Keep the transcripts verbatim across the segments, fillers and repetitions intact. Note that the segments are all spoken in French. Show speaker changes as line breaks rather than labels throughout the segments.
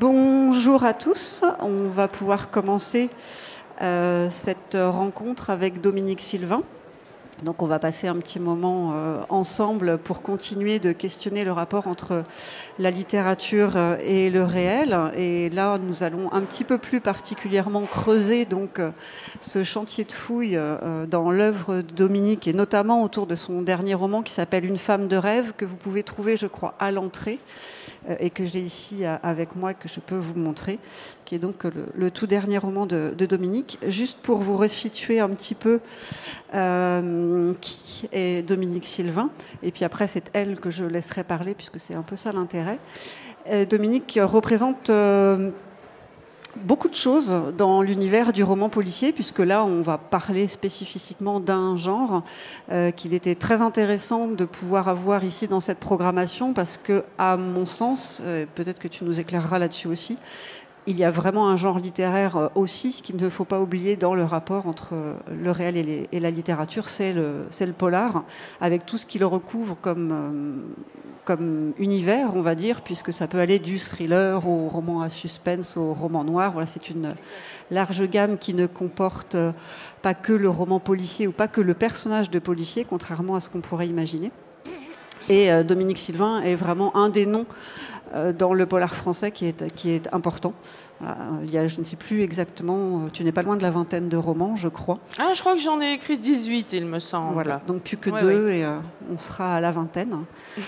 Bonjour à tous. On va pouvoir commencer euh, cette rencontre avec Dominique Sylvain. Donc on va passer un petit moment euh, ensemble pour continuer de questionner le rapport entre la littérature et le réel. Et là, nous allons un petit peu plus particulièrement creuser donc, euh, ce chantier de fouille euh, dans l'œuvre de Dominique, et notamment autour de son dernier roman qui s'appelle Une femme de rêve, que vous pouvez trouver, je crois, à l'entrée, euh, et que j'ai ici avec moi, que je peux vous montrer, qui est donc le, le tout dernier roman de, de Dominique. Juste pour vous resituer un petit peu euh, qui est Dominique Sylvain, et puis après c'est elle que je laisserai parler, puisque c'est un peu ça l'intérêt. Euh, Dominique représente euh, beaucoup de choses dans l'univers du roman policier, puisque là on va parler spécifiquement d'un genre euh, qu'il était très intéressant de pouvoir avoir ici dans cette programmation, parce que à mon sens, euh, peut-être que tu nous éclaireras là-dessus aussi, il y a vraiment un genre littéraire aussi qu'il ne faut pas oublier dans le rapport entre le réel et, les, et la littérature, c'est le, c'est le polar, avec tout ce qui le recouvre comme, euh, comme univers, on va dire, puisque ça peut aller du thriller au roman à suspense, au roman noir. Voilà, c'est une large gamme qui ne comporte pas que le roman policier ou pas que le personnage de policier, contrairement à ce qu'on pourrait imaginer. Et euh, Dominique Sylvain est vraiment un des noms dans le polar français qui est, qui est important. Voilà. Il y a, je ne sais plus exactement, tu n'es pas loin de la vingtaine de romans, je crois.
Ah, je crois que j'en ai écrit dix-huit, il me semble.
Voilà, donc plus que
ouais,
deux,
oui.
et euh, on sera à la vingtaine.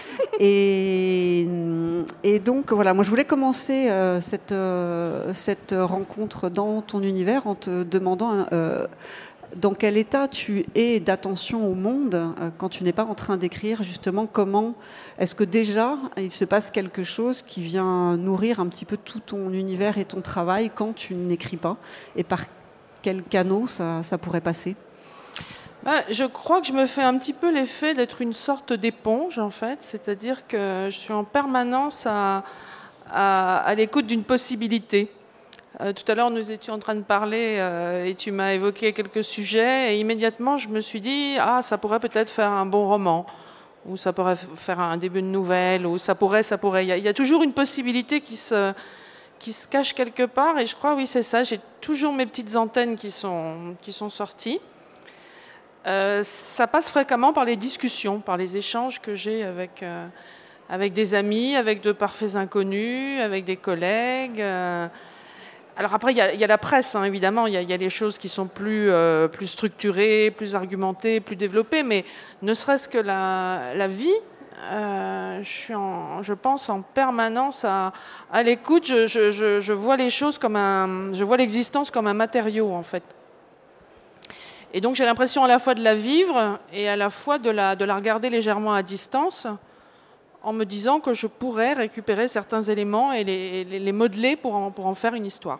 et, et donc, voilà, moi je voulais commencer euh, cette, euh, cette rencontre dans ton univers en te demandant... Euh, dans quel état tu es d'attention au monde euh, quand tu n'es pas en train d'écrire, justement, comment est-ce que déjà il se passe quelque chose qui vient nourrir un petit peu tout ton univers et ton travail quand tu n'écris pas, et par quel canot ça, ça pourrait passer?
Bah, je crois que je me fais un petit peu l'effet d'être une sorte d'éponge, en fait, c'est-à-dire que je suis en permanence à, à, à l'écoute d'une possibilité. Euh, tout à l'heure, nous étions en train de parler euh, et tu m'as évoqué quelques sujets, et immédiatement, je me suis dit « Ah, ça pourrait peut-être faire un bon roman », ou ça pourrait faire un début de nouvelle, ou ça pourrait, ça pourrait. Il y a, il y a toujours une possibilité qui se, qui se cache quelque part, et je crois, oui, c'est ça, j'ai toujours mes petites antennes qui sont, qui sont sorties. Euh, ça passe fréquemment par les discussions, par les échanges que j'ai avec, euh, avec des amis, avec de parfaits inconnus, avec des collègues... Euh, Alors après, il y, y a la presse, hein, évidemment, il y, y a des choses qui sont plus, euh, plus structurées, plus argumentées, plus développées, mais ne serait-ce que la, la vie, euh, je suis, en, je pense, en permanence à, à l'écoute. Je, je, je, je vois les choses comme un, je vois l'existence comme un matériau, en fait. Et donc j'ai l'impression à la fois de la vivre et à la fois de la, de la regarder légèrement à distance, en me disant que je pourrais récupérer certains éléments et les, les, les modeler pour en, pour en faire une histoire.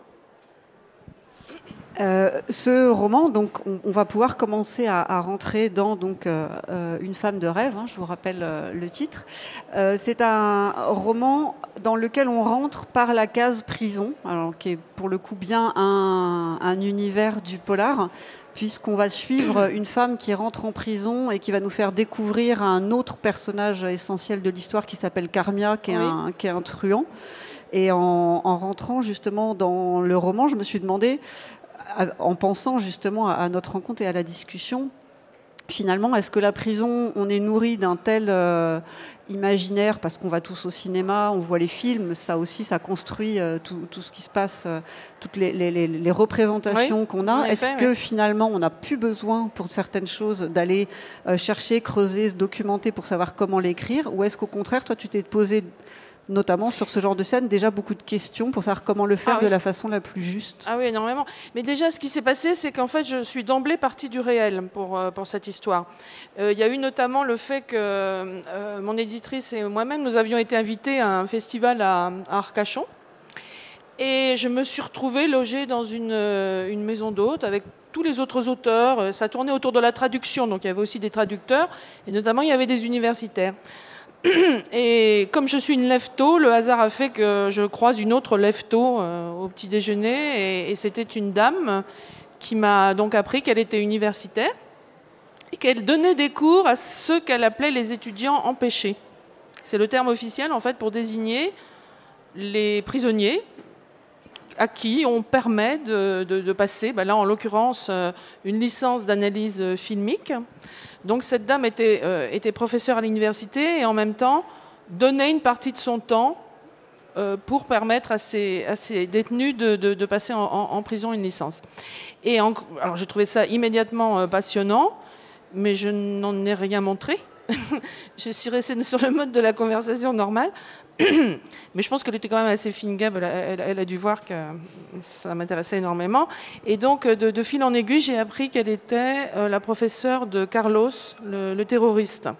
Euh, ce roman, donc, on, on va pouvoir commencer à, à rentrer dans donc, euh, Une femme de rêve, hein, je vous rappelle euh, le titre. Euh, c'est un roman dans lequel on rentre par la case prison, alors, qui est pour le coup bien un, un univers du polar, puisqu'on va suivre une femme qui rentre en prison et qui va nous faire découvrir un autre personnage essentiel de l'histoire qui s'appelle Carmia, qui est, oui. un, qui est un truand. Et en, en rentrant justement dans le roman, je me suis demandé, en pensant justement à notre rencontre et à la discussion, finalement, est-ce que la prison, on est nourri d'un tel euh, imaginaire, parce qu'on va tous au cinéma, on voit les films, ça aussi, ça construit euh, tout, tout ce qui se passe, euh, toutes les, les, les représentations oui, qu'on a. Est-ce fait, que oui. finalement, on n'a plus besoin, pour certaines choses, d'aller euh, chercher, creuser, se documenter pour savoir comment l'écrire, ou est-ce qu'au contraire, toi, tu t'es posé... notamment sur ce genre de scène, déjà beaucoup de questions pour savoir comment le faire ah oui. de la façon la plus juste.
Ah oui, énormément. Mais déjà, ce qui s'est passé, c'est qu'en fait, je suis d'emblée partie du réel pour, pour cette histoire. Euh, il y a eu notamment le fait que euh, mon éditrice et moi-même, nous avions été invités à un festival à, à Arcachon. Et je me suis retrouvée logée dans une, une maison d'hôtes avec tous les autres auteurs. Ça tournait autour de la traduction, donc il y avait aussi des traducteurs, et notamment il y avait des universitaires. Et comme je suis une lève-tôt, le hasard a fait que je croise une autre lève-tôt euh, au petit déjeuner, et, et c'était une dame qui m'a donc appris qu'elle était universitaire et qu'elle donnait des cours à ceux qu'elle appelait les étudiants empêchés. C'est le terme officiel en fait pour désigner les prisonniers à qui on permet de, de, de passer, ben là en l'occurrence, une licence d'analyse filmique. Donc cette dame était, euh, était professeure à l'université et en même temps donnait une partie de son temps euh, pour permettre à ces, à ces détenus de, de, de passer en, en, en prison une licence. Et en, alors j'ai trouvé ça immédiatement euh, passionnant, mais je n'en ai rien montré. Je suis restée sur le mode de la conversation normale. Mais je pense qu'elle était quand même assez fine Gab, elle, elle, elle a dû voir que ça m'intéressait énormément. Et donc, de, de fil en aiguille, j'ai appris qu'elle était euh, la professeure de Carlos, le, le terroriste.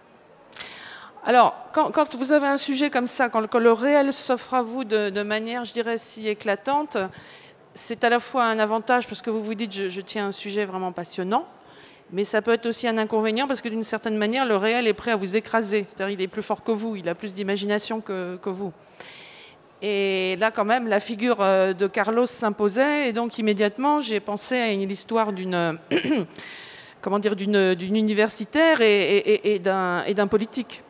Alors, quand, quand vous avez un sujet comme ça, quand, quand le réel s'offre à vous de, de manière, je dirais, si éclatante, c'est à la fois un avantage parce que vous vous dites, je, je tiens un sujet vraiment passionnant, mais ça peut être aussi un inconvénient parce que d'une certaine manière, le réel est prêt à vous écraser. C'est-à-dire qu'il est plus fort que vous, il a plus d'imagination que, que vous. Et là, quand même, la figure de Carlos s'imposait. Et donc, immédiatement, j'ai pensé à l'histoire d'une comment dire, d'une, d'une universitaire et, et, et, d'un, et d'un politique.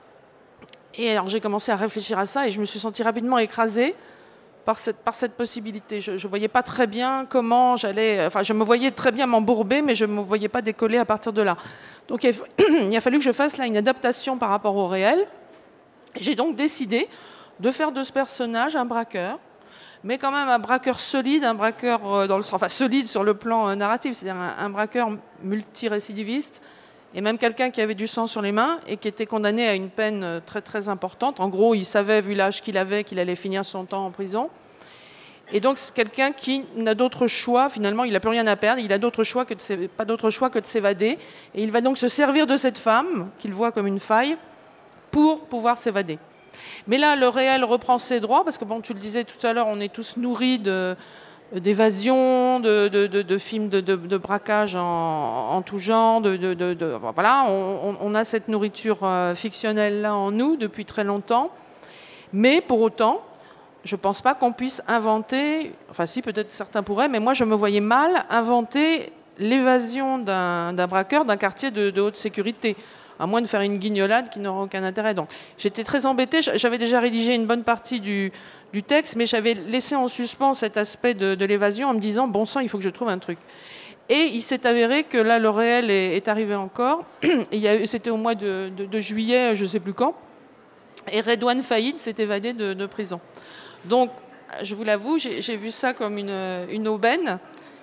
Et alors, j'ai commencé à réfléchir à ça et je me suis sentie rapidement écrasée Par cette, par cette possibilité. Je ne voyais pas très bien comment j'allais... Enfin, je me voyais très bien m'embourber, mais je ne me voyais pas décoller à partir de là. Donc, il a, il a fallu que je fasse là une adaptation par rapport au réel. J'ai donc décidé de faire de ce personnage un braqueur, mais quand même un braqueur solide, un braqueur dans le, enfin, solide sur le plan narratif, c'est-à-dire un, un braqueur multirécidiviste, et même quelqu'un qui avait du sang sur les mains et qui était condamné à une peine très très importante. En gros, il savait, vu l'âge qu'il avait, qu'il allait finir son temps en prison. Et donc, c'est quelqu'un qui n'a d'autre choix, finalement, il n'a plus rien à perdre, il n'a d'autre choix que de, pas d'autre choix que de s'évader. Et il va donc se servir de cette femme, qu'il voit comme une faille, pour pouvoir s'évader. Mais là, le réel reprend ses droits, parce que, bon, tu le disais tout à l'heure, on est tous nourris de... d'évasion, de, de, de, de films de, de, de braquage en, en tout genre. De, de, de, de, voilà, on, on a cette nourriture euh, fictionnelle-là en nous depuis très longtemps. Mais pour autant, je ne pense pas qu'on puisse inventer, enfin si, peut-être certains pourraient, mais moi je me voyais mal inventer l'évasion d'un, d'un braqueur d'un quartier de, de haute sécurité, à moins de faire une guignolade qui n'aurait aucun intérêt. Donc j'étais très embêtée, j'avais déjà rédigé une bonne partie du, du texte, mais j'avais laissé en suspens cet aspect de, de l'évasion en me disant, bon sang, il faut que je trouve un truc. Et il s'est avéré que là, le réel est, est arrivé encore, et c'était au mois de, de, de juillet, je ne sais plus quand, et Redouane Faïd s'est évadé de, de prison. Donc, je vous l'avoue, j'ai, j'ai vu ça comme une, une aubaine,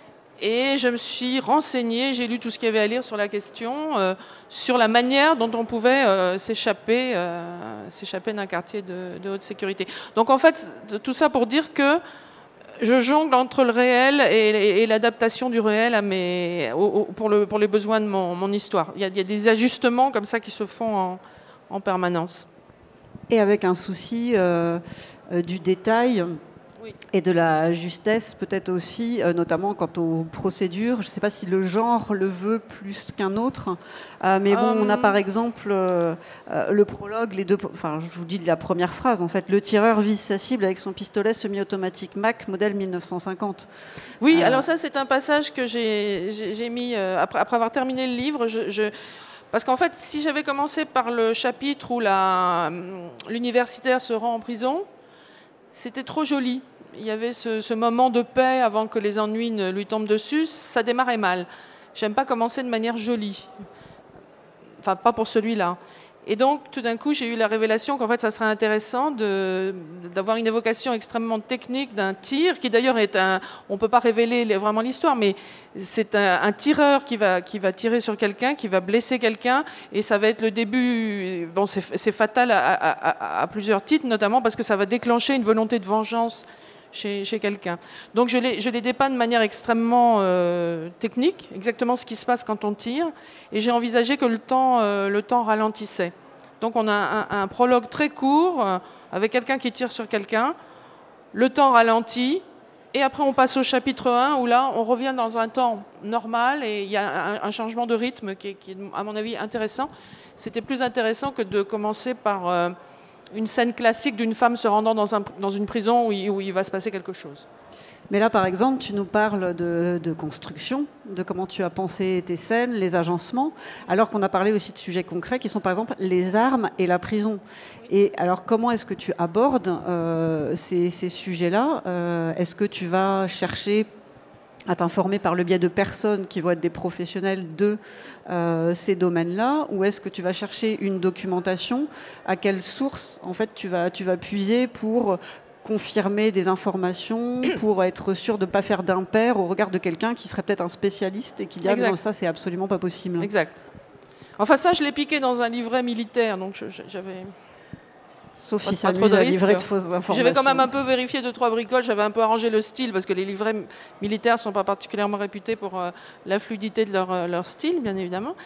et je me suis renseignée, j'ai lu tout ce qu'il y avait à lire sur la question, euh, sur la manière dont on pouvait euh, s'échapper, euh, s'échapper d'un quartier de, de haute sécurité. Donc en fait, tout ça pour dire que je jongle entre le réel et, et, et l'adaptation du réel à mes, au, au, pour, le, pour les besoins de mon, mon histoire. Il y, a, il y a des ajustements comme ça qui se font en, en permanence.
Et avec un souci euh, euh, du détail. Oui. Et de la justesse peut-être aussi, euh, notamment quant aux procédures. Je ne sais pas si le genre le veut plus qu'un autre, euh, mais bon, um... on a par exemple euh, euh, le prologue, les deux, enfin, je vous dis la première phrase en fait, le tireur vise sa cible avec son pistolet semi-automatique Mac modèle mille neuf cent cinquante.
Oui, euh... alors ça c'est un passage que j'ai, j'ai, j'ai mis euh, après, après avoir terminé le livre. Je, je... Parce qu'en fait, si j'avais commencé par le chapitre où la, l'universitaire se rend en prison, c'était trop joli. Il y avait ce, ce moment de paix avant que les ennuis ne lui tombent dessus. Ça démarrait mal. J'aime pas commencer de manière jolie. Enfin, pas pour celui-là. Et donc, tout d'un coup, j'ai eu la révélation qu'en fait, ça serait intéressant de, d'avoir une évocation extrêmement technique d'un tir, qui d'ailleurs est un... On ne peut pas révéler vraiment l'histoire, mais c'est un, un tireur qui va, qui va tirer sur quelqu'un, qui va blesser quelqu'un, et ça va être le début... Bon, c'est, c'est fatal à, à, à, à plusieurs titres, notamment parce que ça va déclencher une volonté de vengeance chez, chez quelqu'un. Donc, je l'ai, je l'ai dépeint de manière extrêmement euh, technique, exactement ce qui se passe quand on tire, et j'ai envisagé que le temps, euh, le temps ralentissait. Donc on a un, un prologue très court, euh, avec quelqu'un qui tire sur quelqu'un, le temps ralentit, et après on passe au chapitre un, où là on revient dans un temps normal, et il y a un, un changement de rythme qui est, qui est, à mon avis, intéressant. C'était plus intéressant que de commencer par, euh, une scène classique d'une femme se rendant dans, un, dans une prison où il, où il va se passer quelque chose.
Mais là, par exemple, tu nous parles de, de construction, de comment tu as pensé tes scènes, les agencements, alors qu'on a parlé aussi de sujets concrets qui sont, par exemple, les armes et la prison. Et alors, comment est-ce que tu abordes euh, ces, ces sujets-là euh, Est-ce que tu vas chercher à t'informer par le biais de personnes qui vont être des professionnels de euh, ces domaines-là, ou est-ce que tu vas chercher une documentation? À quelle source, en fait, tu vas, tu vas puiser pour confirmer des informations, pour être sûr de ne pas faire d'impair au regard de quelqu'un qui serait peut-être un spécialiste et qui dit « Ah non, ça, c'est absolument pas possible ».
Exact. Enfin, ça, je l'ai piqué dans un livret militaire, donc j'avais...
Sauf si ça s'amuse à livrer de fausses informations.
J'avais quand même un peu vérifié deux, trois bricoles, j'avais un peu arrangé le style, parce que les livrets militaires ne sont pas particulièrement réputés pour euh, la fluidité de leur, euh, leur style, bien évidemment.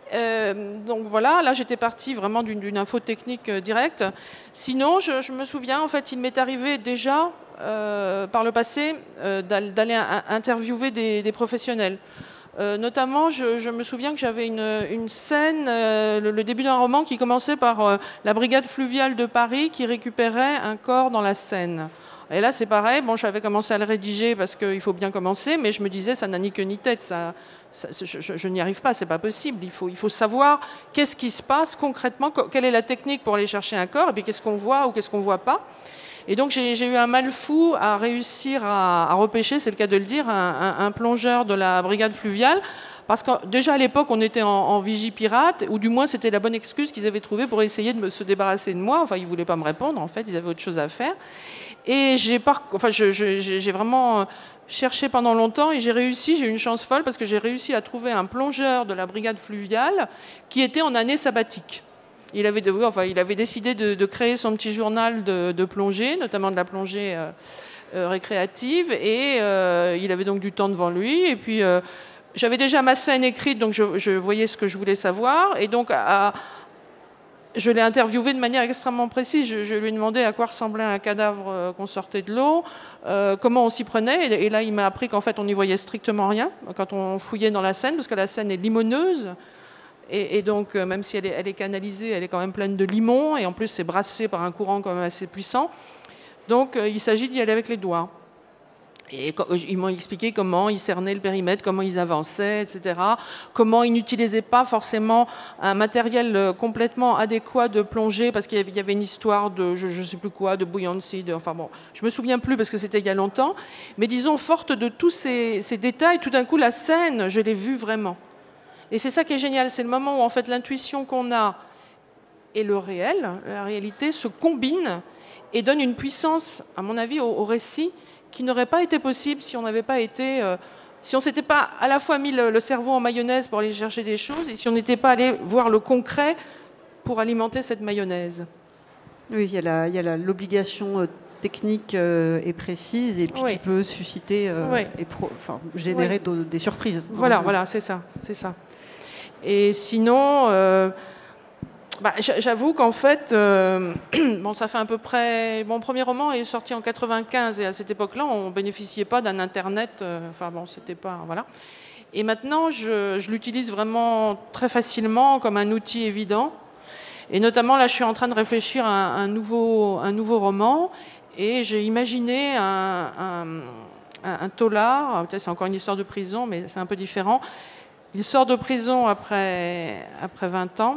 Euh, donc voilà, là j'étais partie vraiment d'une info technique euh, directe. Sinon, je, je me souviens, en fait, il m'est arrivé déjà, euh, par le passé, euh, d'aller interviewer des, des professionnels. Euh, notamment, je, je me souviens que j'avais une, une scène, euh, le, le début d'un roman qui commençait par euh, la brigade fluviale de Paris qui récupérait un corps dans la Seine. Et là, c'est pareil, bon, j'avais commencé à le rédiger parce qu'il faut bien commencer, mais je me disais, ça n'a ni queue ni tête, ça, ça, je, je, je n'y arrive pas, c'est pas possible. Il faut, il faut savoir qu'est-ce qui se passe concrètement, quelle est la technique pour aller chercher un corps, et puis qu'est-ce qu'on voit ou qu'est-ce qu'on voit pas. Et donc j'ai eu un mal fou à réussir à, à repêcher, c'est le cas de le dire, un, un, un plongeur de la brigade fluviale, parce que déjà à l'époque on était en, en vigie pirate, ou du moins c'était la bonne excuse qu'ils avaient trouvée pour essayer de me, se débarrasser de moi. Enfin, ils ne voulaient pas me répondre, en fait, ils avaient autre chose à faire. Et j'ai enfin, je, je, j'ai vraiment cherché pendant longtemps et j'ai réussi, j'ai eu une chance folle parce que j'ai réussi à trouver un plongeur de la brigade fluviale qui était en année sabbatique. Il avait, de, enfin, il avait décidé de, de créer son petit journal de, de plongée, notamment de la plongée euh, euh, récréative, et euh, il avait donc du temps devant lui. Et puis, euh, j'avais déjà ma scène écrite, donc je, je voyais ce que je voulais savoir. Et donc, à, je l'ai interviewé de manière extrêmement précise. Je, je lui ai demandé à quoi ressemblait un cadavre euh, qu'on sortait de l'eau, euh, comment on s'y prenait. Et, et là, il m'a appris qu'en fait, on n'y voyait strictement rien quand on fouillait dans la Seine, parce que la Seine est limoneuse. Et, et donc, euh, même si elle est, elle est canalisée, elle est quand même pleine de limon, et en plus, c'est brassé par un courant quand même assez puissant. Donc, euh, il s'agit d'y aller avec les doigts. Et quand, ils m'ont expliqué comment ils cernaient le périmètre, comment ils avançaient, et cetera. Comment ils n'utilisaient pas forcément un matériel complètement adéquat de plongée, parce qu'il y avait une histoire de, je ne sais plus quoi, de buoyancy, de, enfin bon, je me souviens plus parce que c'était il y a longtemps. Mais disons, forte de tous ces, ces détails, tout d'un coup, la scène, je l'ai vue vraiment. Et c'est ça qui est génial, c'est le moment où en fait l'intuition qu'on a et le réel, la réalité, se combinent et donnent une puissance, à mon avis, au, au récit qui n'aurait pas été possible si on n'avait pas été, euh, si on s'était pas à la fois mis le, le cerveau en mayonnaise pour aller chercher des choses et si on n'était pas allé voir le concret pour alimenter cette mayonnaise.
Oui, il y a l'obligation euh, technique euh, et précise et puis oui. qui peut susciter euh, oui. et pro, enfin, générer oui. des surprises.
Voilà, voilà, c'est ça, c'est ça. Et sinon, euh, bah, j'avoue qu'en fait, euh, bon, ça fait à peu près... Mon premier roman est sorti en quatre-vingt-quinze et à cette époque-là, on ne bénéficiait pas d'un Internet. Euh, enfin bon, c'était pas... Voilà. Et maintenant, je, je l'utilise vraiment très facilement comme un outil évident. Et notamment, là, je suis en train de réfléchir à un, un, nouveau, un nouveau roman et j'ai imaginé un, un, un, un taulard. C'est encore une histoire de prison, mais c'est un peu différent. Il sort de prison après, après vingt ans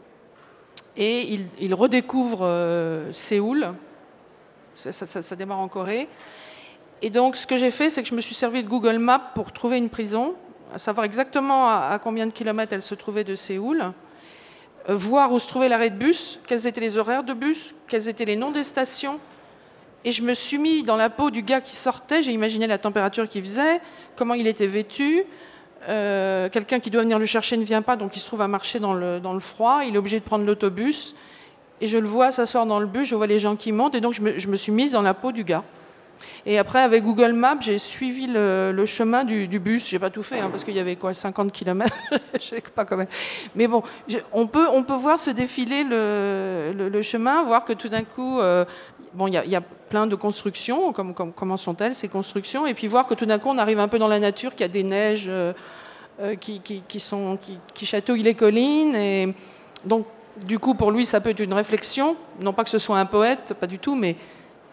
et il, il redécouvre euh, Séoul. Ça, ça, ça démarre en Corée. Et donc, ce que j'ai fait, c'est que je me suis servi de Google Maps pour trouver une prison, à savoir exactement à, à combien de kilomètres elle se trouvait de Séoul, euh, voir où se trouvait l'arrêt de bus, quels étaient les horaires de bus, quels étaient les noms des stations. Et je me suis mis dans la peau du gars qui sortait, j'ai imaginé la température qu'il faisait, comment il était vêtu. Euh, quelqu'un qui doit venir le chercher ne vient pas, donc il se trouve à marcher dans le, dans le froid, il est obligé de prendre l'autobus, et je le vois s'asseoir dans le bus, je vois les gens qui montent, et donc je me, je me suis mise dans la peau du gars. Et après, avec Google Maps, j'ai suivi le, le chemin du, du bus, j'ai pas tout fait, hein, parce qu'il y avait quoi, cinquante kilomètres, je sais pas quand même. Mais bon, je, on, peut, on peut voir se défiler le, le, le chemin, voir que tout d'un coup... Euh, Bon, il y, y a plein de constructions, comme, comme, comment sont-elles ces constructions, et puis voir que tout d'un coup on arrive un peu dans la nature, qu'il y a des neiges euh, euh, qui, qui, qui, sont, qui, qui chatouillent les collines, et donc du coup, pour lui, ça peut être une réflexion. Non pas que ce soit un poète, pas du tout, mais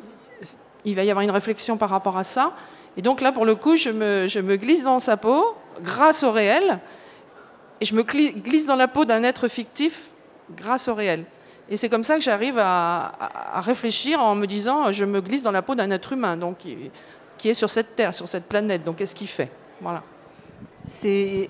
il va y avoir une réflexion par rapport à ça. Et donc là, pour le coup, je me, je me glisse dans sa peau grâce au réel, et je me glisse dans la peau d'un être fictif grâce au réel. Et c'est comme ça que j'arrive à, à, à réfléchir en me disant, je me glisse dans la peau d'un être humain, donc qui, qui est sur cette terre, sur cette planète. Donc qu'est-ce qu'il fait? Voilà.
C'est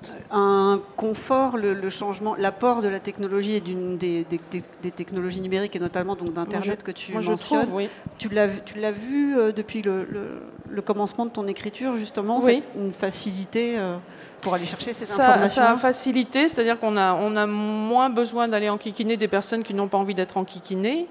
un confort, le, le changement, l'apport de la technologie et d'une des, des, des technologies numériques et notamment donc d'internet que tu
moi
mentionnes.
Je trouve, oui.
Tu l'as, tu l'as vu euh, depuis le, le, le commencement de ton écriture justement,
oui.
C'est une facilité euh, pour aller chercher ces
ça,
informations.
Ça a facilité, c'est-à-dire qu'on a, on a moins besoin d'aller enquiquiner des personnes qui n'ont pas envie d'être enquiquinées.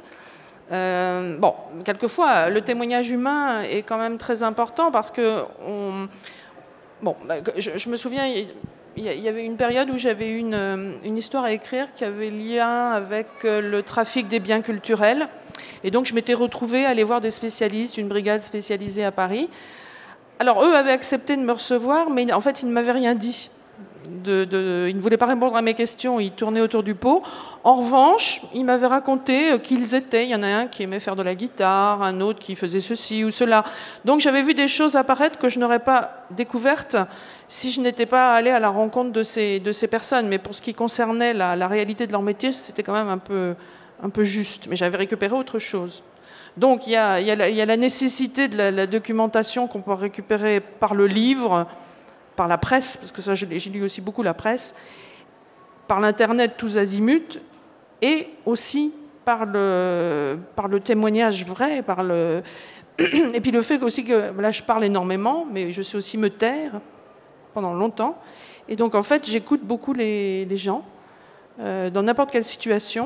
Euh, bon, quelquefois, le témoignage humain est quand même très important parce que on, bon, je, je me souviens. Il y avait une période où j'avais une, une histoire à écrire qui avait lien avec le trafic des biens culturels. Et donc, je m'étais retrouvée à aller voir des spécialistes, une brigade spécialisée à Paris. Alors, eux avaient accepté de me recevoir, mais en fait, ils ne m'avaient rien dit. De, de, ils ne voulaient pas répondre à mes questions, ils tournaient autour du pot. En revanche, ils m'avaient raconté qui ils étaient. Il y en a un qui aimait faire de la guitare, un autre qui faisait ceci ou cela. Donc j'avais vu des choses apparaître que je n'aurais pas découvertes si je n'étais pas allée à la rencontre de ces, de ces personnes. Mais pour ce qui concernait la, la réalité de leur métier, c'était quand même un peu, un peu juste. Mais j'avais récupéré autre chose. Donc il y a, il y a, la, il y a la nécessité de la, la documentation qu'on peut récupérer par le livre, par la presse, parce que ça, j'ai lu aussi beaucoup la presse, par l'Internet tous azimuts, et aussi par le, par le témoignage vrai, par le... et puis le fait aussi que, là, je parle énormément, mais je sais aussi me taire pendant longtemps, et donc, en fait, j'écoute beaucoup les, les gens, euh, dans n'importe quelle situation,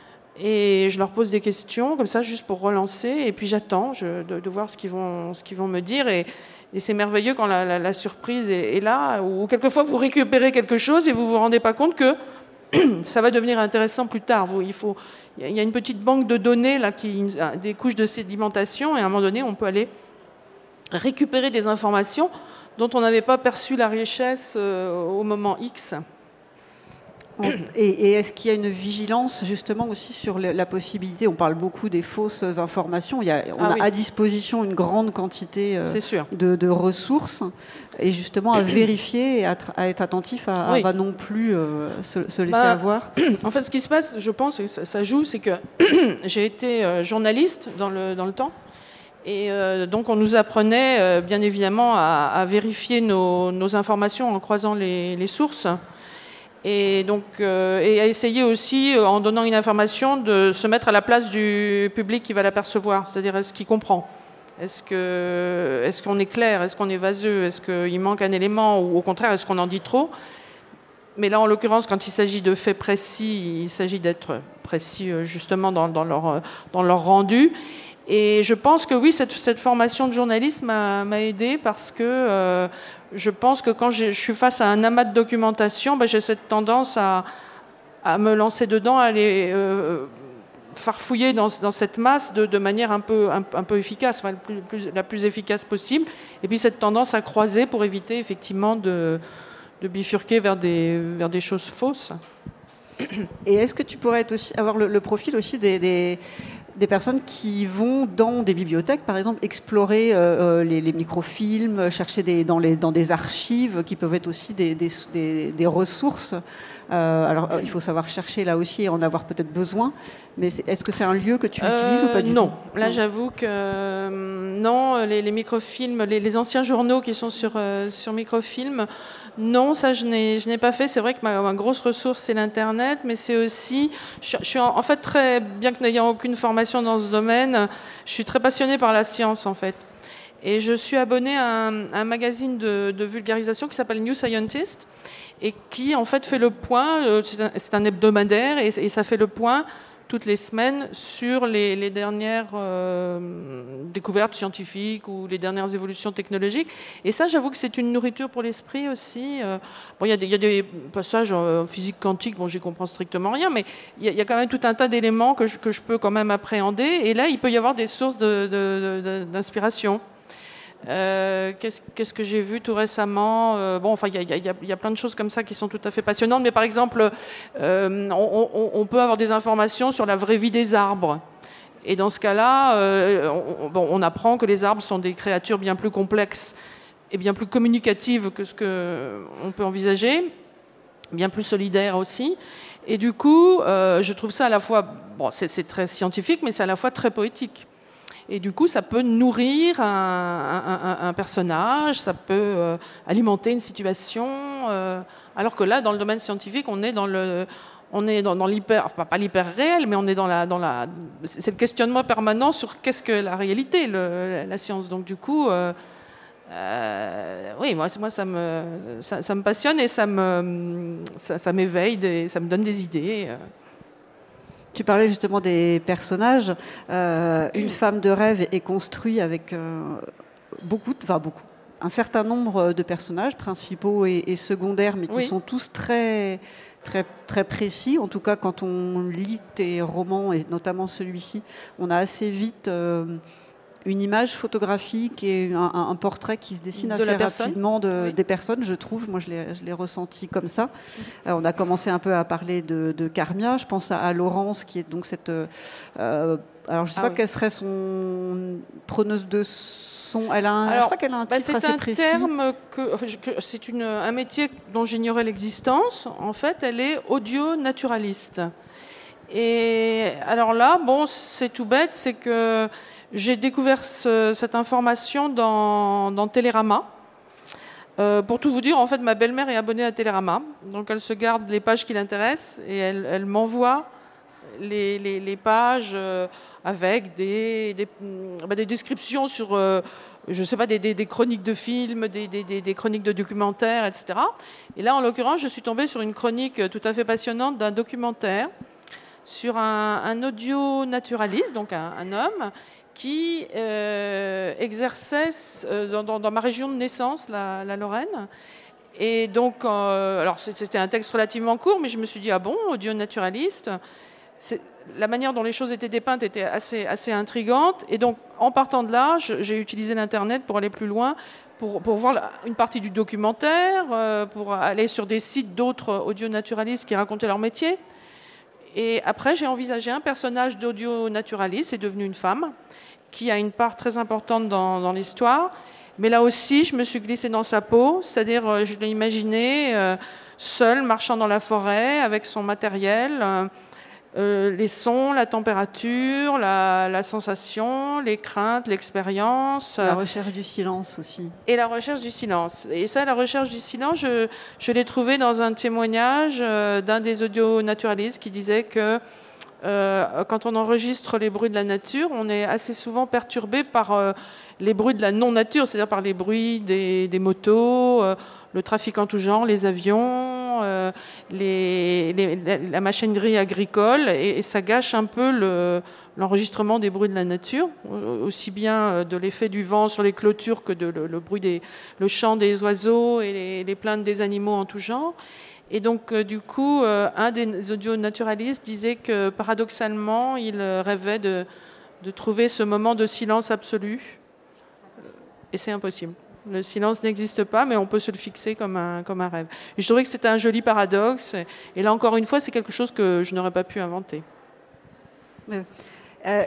et je leur pose des questions, comme ça, juste pour relancer, et puis j'attends je, de, de voir ce qu'ils vont, ce qu'ils vont me dire, et Et c'est merveilleux quand la, la, la surprise est, est là, ou quelquefois vous récupérez quelque chose et vous ne vous rendez pas compte que ça va devenir intéressant plus tard. Vous, il faut, il y a une petite banque de données, là, qui, des couches de sédimentation, et à un moment donné, on peut aller récupérer des informations dont on n'avait pas perçu la richesse euh, au moment X.
Et, et est-ce qu'il y a une vigilance justement aussi sur la possibilité, on parle beaucoup des fausses informations, il y a, on ah, a oui. à disposition une grande quantité euh, de, de ressources, et justement à vérifier et à, à être attentif à, oui. à pas non plus euh, se, se laisser bah, avoir.
En fait, ce qui se passe, je pense, et ça, ça joue, c'est que j'ai été euh, journaliste dans le, dans le temps, et euh, donc on nous apprenait euh, bien évidemment à, à vérifier nos, nos informations en croisant les, les sources. Et, donc, euh, et à essayer aussi, en donnant une information, de se mettre à la place du public qui va l'apercevoir. C'est-à-dire, est-ce qu'il comprend? Est-ce que, est-ce qu'on est clair? Est-ce qu'on est vaseux? Est-ce qu'il manque un élément? Ou au contraire, est-ce qu'on en dit trop? Mais là, en l'occurrence, quand il s'agit de faits précis, il s'agit d'être précis justement dans, dans, leur, dans leur rendu. Et je pense que oui, cette, cette formation de journaliste m'a, m'a aidée parce que euh, je pense que quand je suis face à un amas de documentation, ben, j'ai cette tendance à, à me lancer dedans, à aller euh, farfouiller dans, dans cette masse de, de manière un peu, un, un peu efficace, enfin, le plus, plus, la plus efficace possible. Et puis cette tendance à croiser pour éviter effectivement de, de bifurquer vers des, vers des choses fausses.
Et est-ce que tu pourrais être aussi, avoir le, le profil aussi des... des... des personnes qui vont dans des bibliothèques, par exemple, explorer euh, les, les microfilms, chercher des, dans, les, dans des archives qui peuvent être aussi des, des, des, des ressources. Euh, alors, il faut savoir chercher là aussi et en avoir peut-être besoin. Mais c'est, est-ce que c'est un lieu que tu euh, utilises ou pas du
non.
tout?
Là, non, j'avoue que euh, non. Les, les microfilms, les, les anciens journaux qui sont sur, euh, sur microfilm, non, ça je n'ai, je n'ai pas fait. C'est vrai que ma, ma grosse ressource c'est l'Internet, mais c'est aussi, je, je suis en, en fait très, bien que n'ayant aucune formation dans ce domaine, je suis très passionnée par la science en fait. Et je suis abonnée à un, à un magazine de, de vulgarisation qui s'appelle New Scientist et qui en fait fait le point, c'est un, c'est un hebdomadaire et, et ça fait le point toutes les semaines sur les, les dernières euh, découvertes scientifiques ou les dernières évolutions technologiques. Et ça, j'avoue que c'est une nourriture pour l'esprit aussi. Euh, bon, il y, y a des passages en physique quantique, bon, j'y comprends strictement rien, mais il y, y a quand même tout un tas d'éléments que je, que je peux quand même appréhender. Et là, il peut y avoir des sources de, de, de, d'inspiration. Euh, qu'est-ce, qu'est-ce que j'ai vu tout récemment euh, Bon, enfin, il y, y, y a plein de choses comme ça qui sont tout à fait passionnantes. Mais par exemple, euh, on, on, on peut avoir des informations sur la vraie vie des arbres. Et dans ce cas-là, euh, on, bon, on apprend que les arbres sont des créatures bien plus complexes et bien plus communicatives que ce qu'on peut envisager, bien plus solidaires aussi. Et du coup, euh, je trouve ça à la fois, bon, c'est, c'est très scientifique, mais c'est à la fois très poétique. Et du coup, ça peut nourrir un, un, un personnage, ça peut euh, alimenter une situation. Euh, alors que là, dans le domaine scientifique, on est dans le... On est dans, dans l'hyper, enfin pas l'hyper réel, mais on est dans la, dans la, c'est le questionnement permanent sur qu'est-ce que la réalité, le, la science. Donc du coup, euh, euh, oui, moi, moi ça me, ça, ça me passionne et ça me, ça, ça m'éveille, des, ça me donne des idées.
Tu parlais justement des personnages. Euh, une femme de rêve est construite avec euh, beaucoup, enfin beaucoup, un certain nombre de personnages principaux et, et secondaires, mais qui oui. sont tous très Très, très précis. En tout cas, quand on lit tes romans, et notamment celui-ci, on a assez vite euh, une image photographique et un, un portrait qui se dessine
de
assez rapidement de, oui. des personnes, je trouve. Moi, je l'ai, je l'ai ressenti comme ça. Euh, on a commencé un peu à parler de, de Carmia. Je pense à, à Laurence, qui est donc cette... Euh, alors, je ne sais ah pas oui. quelle serait son preneuse de son. Elle a un,
alors,
je crois qu'elle a un titre
bah,
assez
un
précis.
Terme que, enfin, que c'est une, un métier dont j'ignorais l'existence. En fait, elle est audio-naturaliste. Et alors là, bon, c'est tout bête, c'est que j'ai découvert ce, cette information dans, dans Télérama. Euh, pour tout vous dire, en fait, ma belle-mère est abonnée à Télérama. Donc, elle se garde les pages qui l'intéressent et elle, elle m'envoie les, les, les pages euh, avec des, des, bah, des descriptions sur, euh, je sais pas, des, des, des chroniques de films, des, des, des chroniques de documentaires, et cetera. Et là, en l'occurrence, je suis tombée sur une chronique tout à fait passionnante d'un documentaire sur un, un audio-naturaliste, donc un, un homme, qui euh, exerçait euh, dans, dans ma région de naissance, la, la Lorraine. Et donc, euh, alors c'était un texte relativement court, mais je me suis dit, ah bon, audio-naturaliste, c'est, la manière dont les choses étaient dépeintes était assez, assez intrigante. Et donc, en partant de là, je, j'ai utilisé l'Internet pour aller plus loin, pour, pour voir la, une partie du documentaire, euh, pour aller sur des sites d'autres audio-naturalistes qui racontaient leur métier. Et après, j'ai envisagé un personnage d'audio-naturaliste, c'est devenu une femme, qui a une part très importante dans, dans l'histoire. Mais là aussi, je me suis glissée dans sa peau, c'est-à-dire, je l'ai imaginée euh, seule, marchant dans la forêt, avec son matériel, euh, euh, les sons, la température, la, la sensation, les craintes, l'expérience.
La recherche du silence aussi.
Et la recherche du silence. Et ça, la recherche du silence, je, je l'ai trouvé dans un témoignage euh, d'un des audio-naturalistes qui disait que euh, quand on enregistre les bruits de la nature, on est assez souvent perturbé par euh, les bruits de la non-nature, c'est-à-dire par les bruits des, des motos, euh, le trafic en tout genre, les avions, euh, les, les, la machinerie agricole, et, et ça gâche un peu le, l'enregistrement des bruits de la nature, aussi bien de l'effet du vent sur les clôtures que de le, le bruit des, le chant des oiseaux et les, les plaintes des animaux en tout genre. Et donc, euh, du coup, euh, un des audio-naturalistes disait que, paradoxalement, il rêvait de, de trouver ce moment de silence absolu. Et c'est impossible. Le silence n'existe pas, mais on peut se le fixer comme un, comme un rêve. Et je trouvais que c'était un joli paradoxe. Et là, encore une fois, c'est quelque chose que je n'aurais pas pu inventer.
Euh, euh,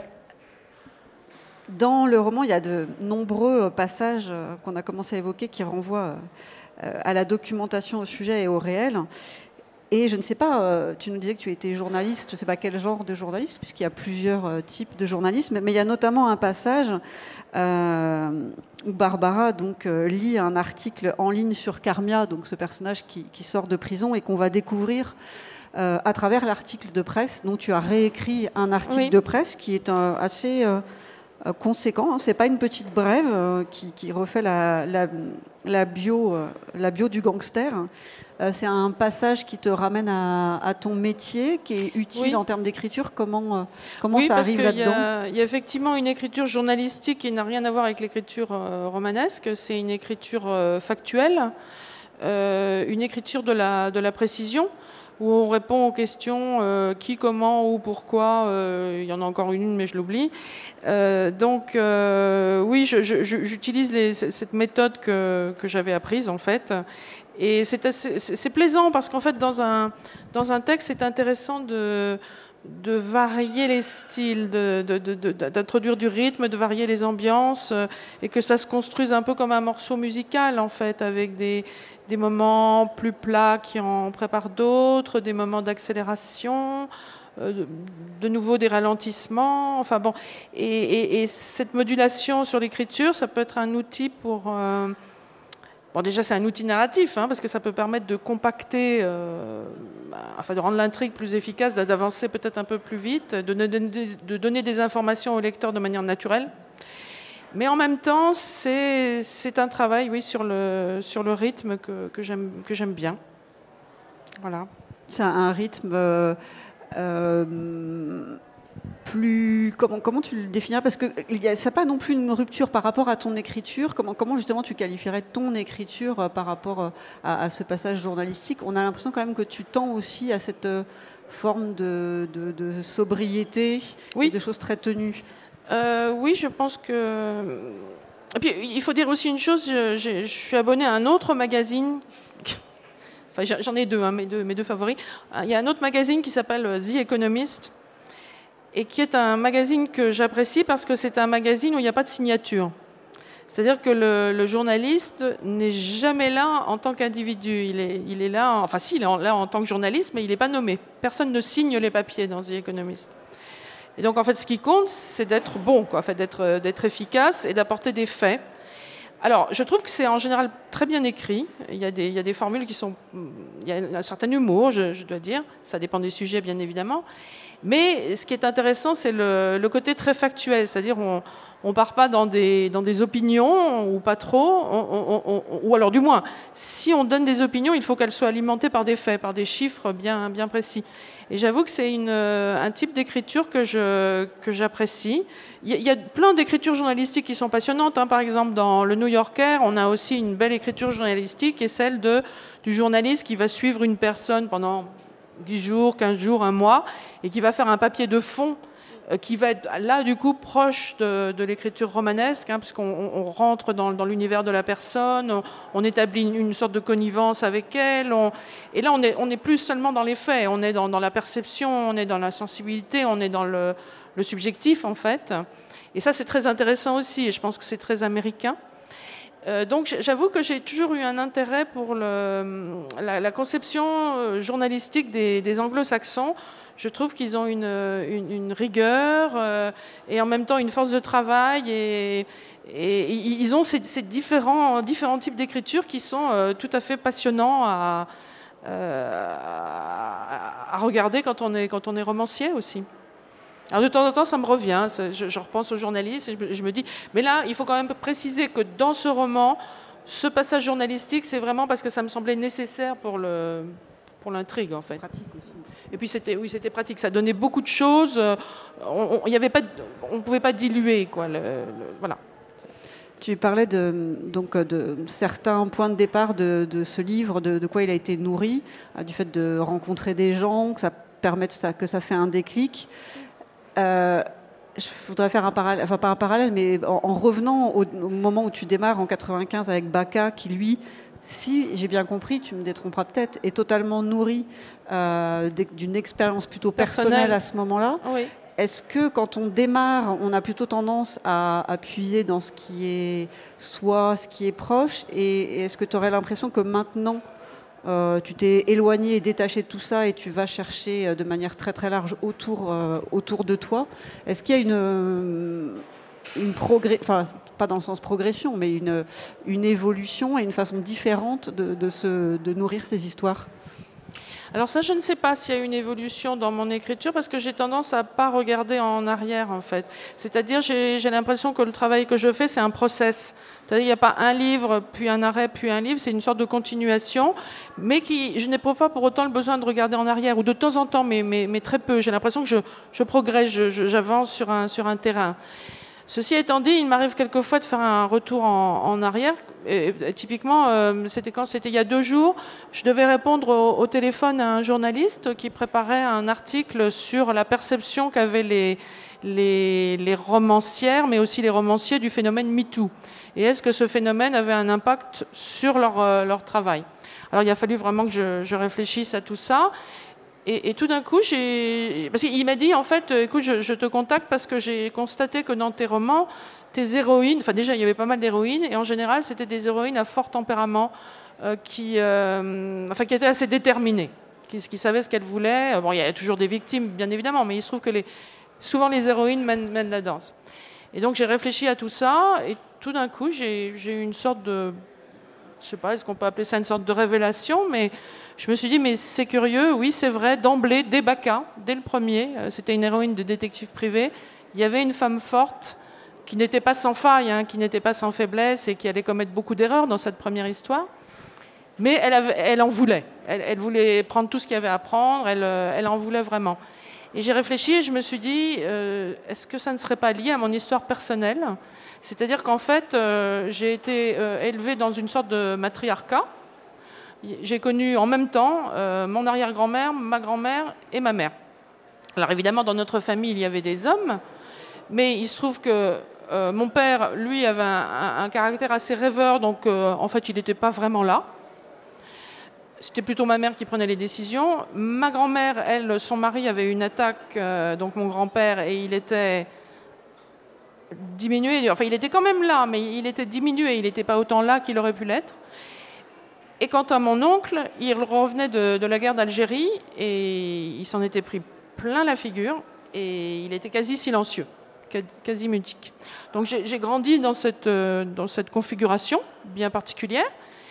dans le roman, il y a de nombreux passages qu'on a commencé à évoquer qui renvoient à la documentation au sujet et au réel. Et je ne sais pas, tu nous disais que tu étais journaliste, je ne sais pas quel genre de journaliste, puisqu'il y a plusieurs types de journalisme, mais il y a notamment un passage euh, où Barbara donc, euh, lit un article en ligne sur Carmia, donc ce personnage qui, qui sort de prison et qu'on va découvrir euh, à travers l'article de presse. Donc tu as réécrit un article oui. de presse qui est euh, assez... Euh, conséquent, hein, c'est pas une petite brève euh, qui, qui refait la, la, la, bio, euh, la bio du gangster. Euh, c'est un passage qui te ramène à, à ton métier, qui est utile oui. en termes d'écriture. Comment, euh, comment
oui,
ça arrive là-dedans ?
Il y a effectivement une écriture journalistique qui n'a rien à voir avec l'écriture euh, romanesque. C'est une écriture euh, factuelle, euh, une écriture de la, de la précision. où on répond aux questions euh, qui, comment, où, pourquoi. Euh, il y en a encore une, mais je l'oublie. Euh, donc, euh, oui, je, je, j'utilise les, cette méthode que, que j'avais apprise, en fait. Et c'est, assez, c'est plaisant parce qu'en fait, dans un, dans un texte, c'est intéressant de... de varier les styles, de, de, de, de, d'introduire du rythme, de varier les ambiances, euh, et que ça se construise un peu comme un morceau musical, en fait, avec des, des moments plus plats qui en préparent d'autres, des moments d'accélération, euh, de, de nouveau des ralentissements, enfin bon. Et, et, et cette modulation sur l'écriture, ça peut être un outil pour... Euh, Bon, déjà, c'est un outil narratif, hein, parce que ça peut permettre de compacter, euh, enfin, de rendre l'intrigue plus efficace, d'avancer peut-être un peu plus vite, de, de, de donner des informations au lecteur de manière naturelle. Mais en même temps, c'est, c'est un travail, oui, sur le, sur le rythme que, que, j'aime, que j'aime bien. Voilà.
C'est un rythme... Euh, euh... plus comment comment tu le définirais, parce que il y a, ça n'a pas non plus une rupture par rapport à ton écriture. Comment comment justement tu qualifierais ton écriture par rapport à, à ce passage journalistique? On a l'impression quand même que tu tends aussi à cette forme de, de, de sobriété, oui, et de choses très tenues.
Euh, oui, je pense que. Et puis il faut dire aussi une chose. Je, je, je suis abonnée à un autre magazine. Enfin, j'en ai deux, hein, mes deux, mes deux favoris. Il y a un autre magazine qui s'appelle The Economist, et qui est un magazine que j'apprécie parce que c'est un magazine où il n'y a pas de signature. C'est-à-dire que le, le journaliste n'est jamais là en tant qu'individu. Il est, il est là, en, enfin si, il est là en tant que journaliste, mais il n'est pas nommé. Personne ne signe les papiers dans The Economist. Et donc en fait, ce qui compte, c'est d'être bon, quoi, en fait, d'être, d'être efficace et d'apporter des faits. Alors, je trouve que c'est en général très bien écrit. Il y a des, il y a des formules qui sont... Il y a un certain humour, je, je dois dire. Ça dépend des sujets, bien évidemment. Mais ce qui est intéressant, c'est le, le côté très factuel. C'est-à-dire on ne part pas dans des, dans des opinions, ou pas trop. On, on, on, ou alors, du moins, si on donne des opinions, il faut qu'elles soient alimentées par des faits, par des chiffres bien, bien précis. Et j'avoue que c'est une, un type d'écriture que, je, que j'apprécie. Il y, il y a plein d'écritures journalistiques qui sont passionnantes, hein. Par exemple, dans le New Yorker, on a aussi une belle écriture journalistique, qui est celle de, du journaliste qui va suivre une personne pendant dix jours, quinze jours, un mois, et qui va faire un papier de fond euh, qui va être là, du coup, proche de, de l'écriture romanesque, hein, puisqu'on on rentre dans, dans l'univers de la personne, on, on établit une, une sorte de connivence avec elle, on, et là, on est, on est plus seulement dans les faits, on est dans, dans la perception, on est dans la sensibilité, on est dans le, le subjectif, en fait. Et ça, c'est très intéressant aussi, et je pense que c'est très américain. Euh, donc j'avoue que j'ai toujours eu un intérêt pour le, la, la conception journalistique des, des anglo-saxons. Je trouve qu'ils ont une, une, une rigueur euh, et en même temps une force de travail, et, et, et ils ont ces, ces différents, différents types d'écriture qui sont euh, tout à fait passionnants à, euh, à, à regarder quand on est, quand on est romancier aussi. Alors de temps en temps, ça me revient, je, je repense aux journalistes et je, je me dis, mais là, il faut quand même préciser que dans ce roman, ce passage journalistique, c'est vraiment parce que ça me semblait nécessaire pour, le, pour l'intrigue, en fait.
Pratique aussi.
Et puis, c'était, oui, c'était pratique, ça donnait beaucoup de choses, on ne pouvait pas diluer, quoi, le, le, voilà.
Tu parlais de, donc, de certains points de départ de, de ce livre, de, de quoi il a été nourri, du fait de rencontrer des gens, que ça permet, que ça fait un déclic. Euh, je voudrais faire un parallèle, enfin pas un parallèle, mais en, en revenant au, au moment où tu démarres en quatre-vingt-quinze avec Baka, qui lui, si j'ai bien compris, tu me détromperas peut-être, est totalement nourri euh, d'une expérience plutôt personnelle, personnelle à ce moment-là.
Oui.
Est-ce que quand on démarre, on a plutôt tendance à, à puiser dans ce qui est soi, ce qui est proche, et, et est-ce que tu aurais l'impression que maintenant Euh, tu t'es éloigné et détaché de tout ça et tu vas chercher euh, de manière très très large autour, euh, autour de toi? Est-ce qu'il y a une, une progression, enfin pas dans le sens progression, mais une, une évolution et une façon différente de, de, se, de nourrir ces histoires?
Alors ça, je ne sais pas s'il y a une évolution dans mon écriture, parce que j'ai tendance à ne pas regarder en arrière, en fait. C'est-à-dire, j'ai, j'ai l'impression que le travail que je fais, c'est un process. C'est-à-dire, il n'y a pas un livre, puis un arrêt, puis un livre. C'est une sorte de continuation, mais qui, je n'éprouve pas pour autant le besoin de regarder en arrière, ou de temps en temps, mais, mais, mais très peu. J'ai l'impression que je, je progresse, je, je, j'avance sur un, sur un terrain. Ceci étant dit, il m'arrive quelquefois de faire un retour en, en arrière. Et, et, typiquement, euh, c'était quand c'était il y a deux jours, je devais répondre au, au téléphone à un journaliste qui préparait un article sur la perception qu'avaient les, les, les romancières, mais aussi les romanciers du phénomène MeToo. Et est-ce que ce phénomène avait un impact sur leur, euh, leur travail? Alors il a fallu vraiment que je, je réfléchisse à tout ça. Et, et tout d'un coup, j'ai... parce qu'il m'a dit, en fait, écoute, je, je te contacte parce que j'ai constaté que dans tes romans, tes héroïnes, enfin déjà, il y avait pas mal d'héroïnes, et en général, c'était des héroïnes à fort tempérament, euh, qui, euh, enfin, qui étaient assez déterminées, qui, qui savaient ce qu'elles voulaient. Bon, il y a toujours des victimes, bien évidemment, mais il se trouve que les, souvent les héroïnes mènent, mènent la danse. Et donc, j'ai réfléchi à tout ça, et tout d'un coup, j'ai, j'ai eu une sorte de... je sais pas, est-ce qu'on peut appeler ça une sorte de révélation, mais je me suis dit, mais c'est curieux, oui, c'est vrai, d'emblée, dès Baka, dès le premier, c'était une héroïne de détective privé, il y avait une femme forte qui n'était pas sans faille, hein, qui n'était pas sans faiblesse et qui allait commettre beaucoup d'erreurs dans cette première histoire, mais elle, avait, elle en voulait. Elle, elle voulait prendre tout ce qu'il y avait à prendre, elle, elle en voulait vraiment. Et j'ai réfléchi et je me suis dit, euh, est-ce que ça ne serait pas lié à mon histoire personnelle? C'est-à-dire qu'en fait, euh, j'ai été euh, élevée dans une sorte de matriarcat. J'ai connu en même temps euh, mon arrière-grand-mère, ma grand-mère et ma mère. Alors évidemment, dans notre famille, il y avait des hommes, mais il se trouve que euh, mon père, lui, avait un, un, un caractère assez rêveur, donc euh, en fait, il n'était pas vraiment là. C'était plutôt ma mère qui prenait les décisions. Ma grand-mère, elle, son mari avait une attaque, euh, donc mon grand-père, et il était diminué. Enfin, il était quand même là, mais il était diminué. Il n'était pas autant là qu'il aurait pu l'être. Et quant à mon oncle, il revenait de, de la guerre d'Algérie et il s'en était pris plein la figure et il était quasi silencieux, quasi mutique. Donc j'ai, j'ai grandi dans cette, dans cette configuration bien particulière.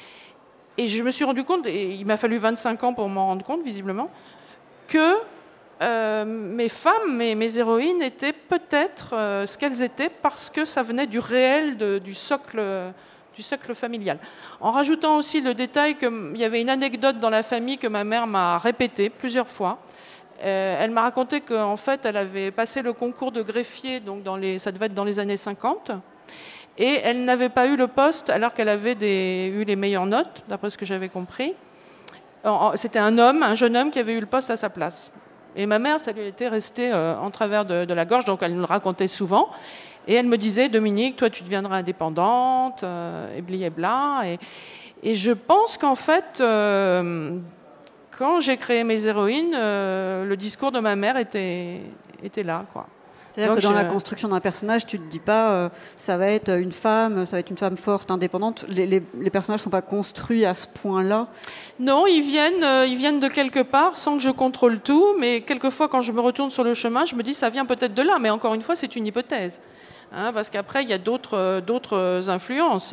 Et je me suis rendu compte, et il m'a fallu vingt-cinq ans pour m'en rendre compte, visiblement, que euh, mes femmes, mes, mes héroïnes, étaient peut-être euh, ce qu'elles étaient parce que ça venait du réel, de, du socle, du socle familial. En rajoutant aussi le détail qu'il y avait une anecdote dans la famille que ma mère m'a répétée plusieurs fois. Euh, elle m'a raconté qu'en fait, elle avait passé le concours de greffier, donc dans les, ça devait être dans les années cinquante. Et elle n'avait pas eu le poste alors qu'elle avait des, eu les meilleures notes, d'après ce que j'avais compris. C'était un homme, un jeune homme qui avait eu le poste à sa place. Et ma mère, ça lui était resté euh, en travers de, de la gorge, donc elle nous le racontait souvent. Et elle me disait, Dominique, toi tu deviendras indépendante, euh, et bli et bla. Et, et je pense qu'en fait, euh, quand j'ai créé mes héroïnes, euh, le discours de ma mère était, était là, quoi.
C'est-à-dire que dans je... la construction d'un personnage, tu ne te dis pas euh, ça va être une femme, ça va être une femme forte, indépendante. Les, les, les personnages ne sont pas construits à ce point-là.
Non, ils viennent, euh, ils viennent de quelque part sans que je contrôle tout. Mais quelquefois, quand je me retourne sur le chemin, je me dis ça vient peut-être de là. Mais encore une fois, c'est une hypothèse. Hein, parce qu'après, il y a d'autres, euh, d'autres influences.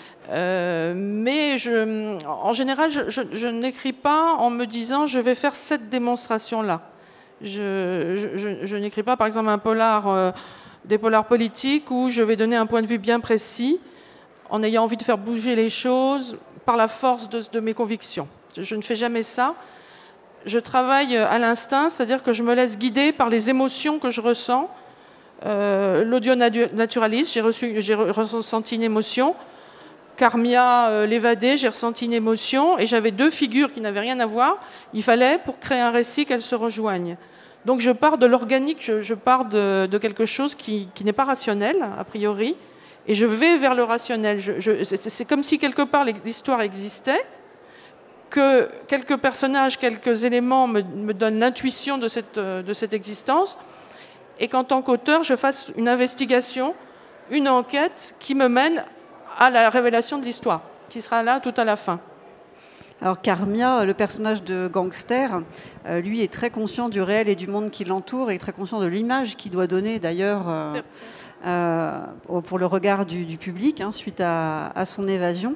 Euh, mais je, en général, je, je, je n'écris pas en me disant je vais faire cette démonstration-là. Je, je, je n'écris pas, par exemple, un polar, euh, des polars politiques où je vais donner un point de vue bien précis en ayant envie de faire bouger les choses par la force de, de mes convictions. Je, je ne fais jamais ça. Je travaille à l'instinct, c'est-à-dire que je me laisse guider par les émotions que je ressens. Euh, L'audio naturaliste, j'ai, reçu, j'ai ressenti une émotion. Carmia, euh, l'évadée, j'ai ressenti une émotion et j'avais deux figures qui n'avaient rien à voir. Il fallait, pour créer un récit, qu'elles se rejoignent. Donc je pars de l'organique, je, je pars de, de quelque chose qui, qui n'est pas rationnel, a priori, et je vais vers le rationnel. Je, je, c'est, c'est comme si quelque part l'histoire existait, que quelques personnages, quelques éléments me, me donnent l'intuition de cette, de cette existence, et qu'en tant qu'auteur, je fasse une investigation, une enquête qui me mène à la révélation de l'histoire, qui sera là tout à la fin.
Alors Carmia, le personnage de gangster, euh, lui est très conscient du réel et du monde qui l'entoure et très conscient de l'image qu'il doit donner d'ailleurs euh, euh, pour le regard du, du public hein, suite à, à son évasion.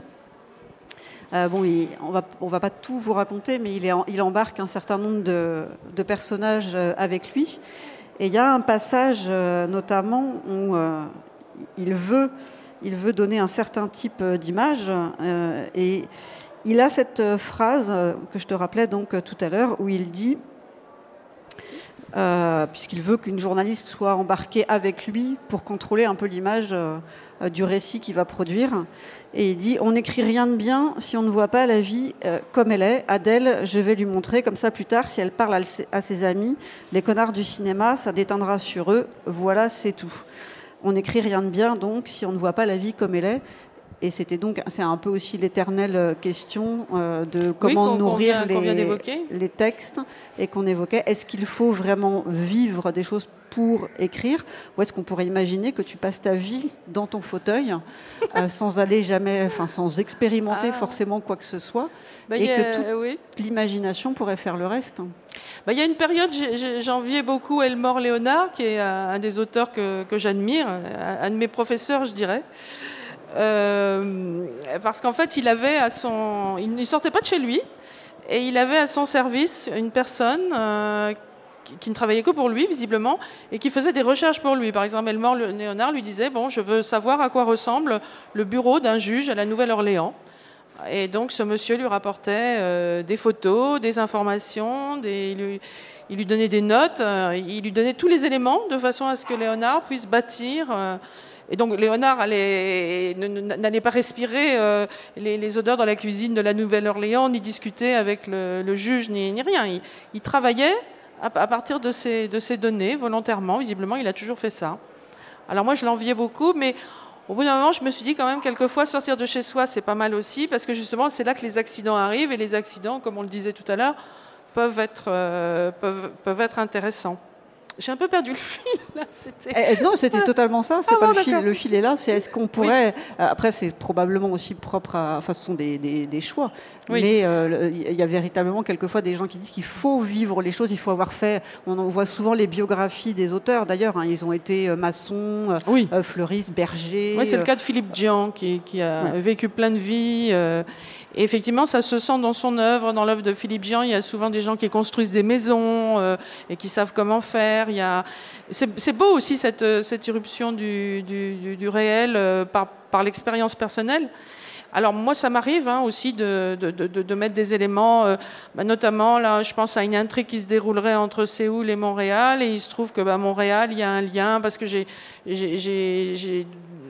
Euh, bon, il, on va, on va pas tout vous raconter, mais il, est, il embarque un certain nombre de, de personnages euh, avec lui. Et il y a un passage euh, notamment où euh, il veut Il veut donner un certain type d'image euh, et il a cette phrase que je te rappelais donc tout à l'heure où il dit euh, puisqu'il veut qu'une journaliste soit embarquée avec lui pour contrôler un peu l'image euh, du récit qu'il va produire. Et il dit « On n'écrit rien de bien si on ne voit pas la vie euh, comme elle est. Adèle, je vais lui montrer, comme ça plus tard, si elle parle à, à ses amis, les connards du cinéma, ça déteindra sur eux. Voilà, c'est tout. » On n'écrit rien de bien, donc, si on ne voit pas la vie comme elle est. Et c'était donc, c'est un peu aussi l'éternelle question euh, de comment
oui,
nourrir
vient,
les, les textes, et qu'on évoquait. Est-ce qu'il faut vraiment vivre des choses pour écrire, ou est-ce qu'on pourrait imaginer que tu passes ta vie dans ton fauteuil euh, sans aller jamais, enfin sans expérimenter ah. forcément quoi que ce soit, bah, et a, que toute oui. l'imagination pourrait faire le reste?
Bah, il y a une période, j'enviais beaucoup Elmore Leonard, qui est un des auteurs que, que j'admire, un de mes professeurs, je dirais. Euh, parce qu'en fait, il avait à son, il ne sortait pas de chez lui, et il avait à son service une personne euh, qui, qui ne travaillait que pour lui, visiblement, et qui faisait des recherches pour lui. Par exemple, Elmore Leonard lui disait « Bon, je veux savoir à quoi ressemble le bureau d'un juge à la Nouvelle-Orléans. » Et donc, ce monsieur lui rapportait euh, des photos, des informations, des, il, lui, il lui donnait des notes, euh, il lui donnait tous les éléments de façon à ce que Léonard puisse bâtir. Euh, et donc, Léonard n'allait pas respirer euh, les, les odeurs dans la cuisine de la Nouvelle-Orléans, ni discuter avec le, le juge, ni, ni rien. Il, il travaillait à, à partir de ces, de ces données, volontairement. Visiblement, il a toujours fait ça. Alors moi, je l'enviais beaucoup, mais au bout d'un moment, je me suis dit quand même, quelquefois, sortir de chez soi, c'est pas mal aussi, parce que justement, c'est là que les accidents arrivent, et les accidents, comme on le disait tout à l'heure, peuvent être, euh, peuvent, peuvent être intéressants. J'ai un peu perdu le fil, là.
Eh, non, c'était totalement ça. C'est ah pas bon, le fil. Le fil est là. C'est est-ce qu'on pourrait... Oui. Après, c'est probablement aussi propre à... Enfin, ce sont des, des, des choix. Oui. Mais il euh, y a véritablement quelquefois des gens qui disent qu'il faut vivre les choses, il faut avoir fait... On en voit souvent les biographies des auteurs, d'ailleurs. Hein, ils ont été maçons, oui. euh, fleuristes, bergers...
Oui, c'est le cas de Philippe Dian, qui, qui a ouais. vécu plein de vies... Euh, Et effectivement, ça se sent dans son œuvre, dans l'œuvre de Philippe Dian. Il y a souvent des gens qui construisent des maisons euh, et qui savent comment faire. Il y a... c'est, c'est beau aussi cette, cette irruption du, du, du réel euh, par, par l'expérience personnelle. Alors moi, ça m'arrive hein, aussi de, de, de, de mettre des éléments, euh, bah, notamment là, je pense à une intrigue qui se déroulerait entre Séoul et Montréal, et il se trouve que bah, Montréal, il y a un lien parce que j'ai, j'ai, j'ai, j'ai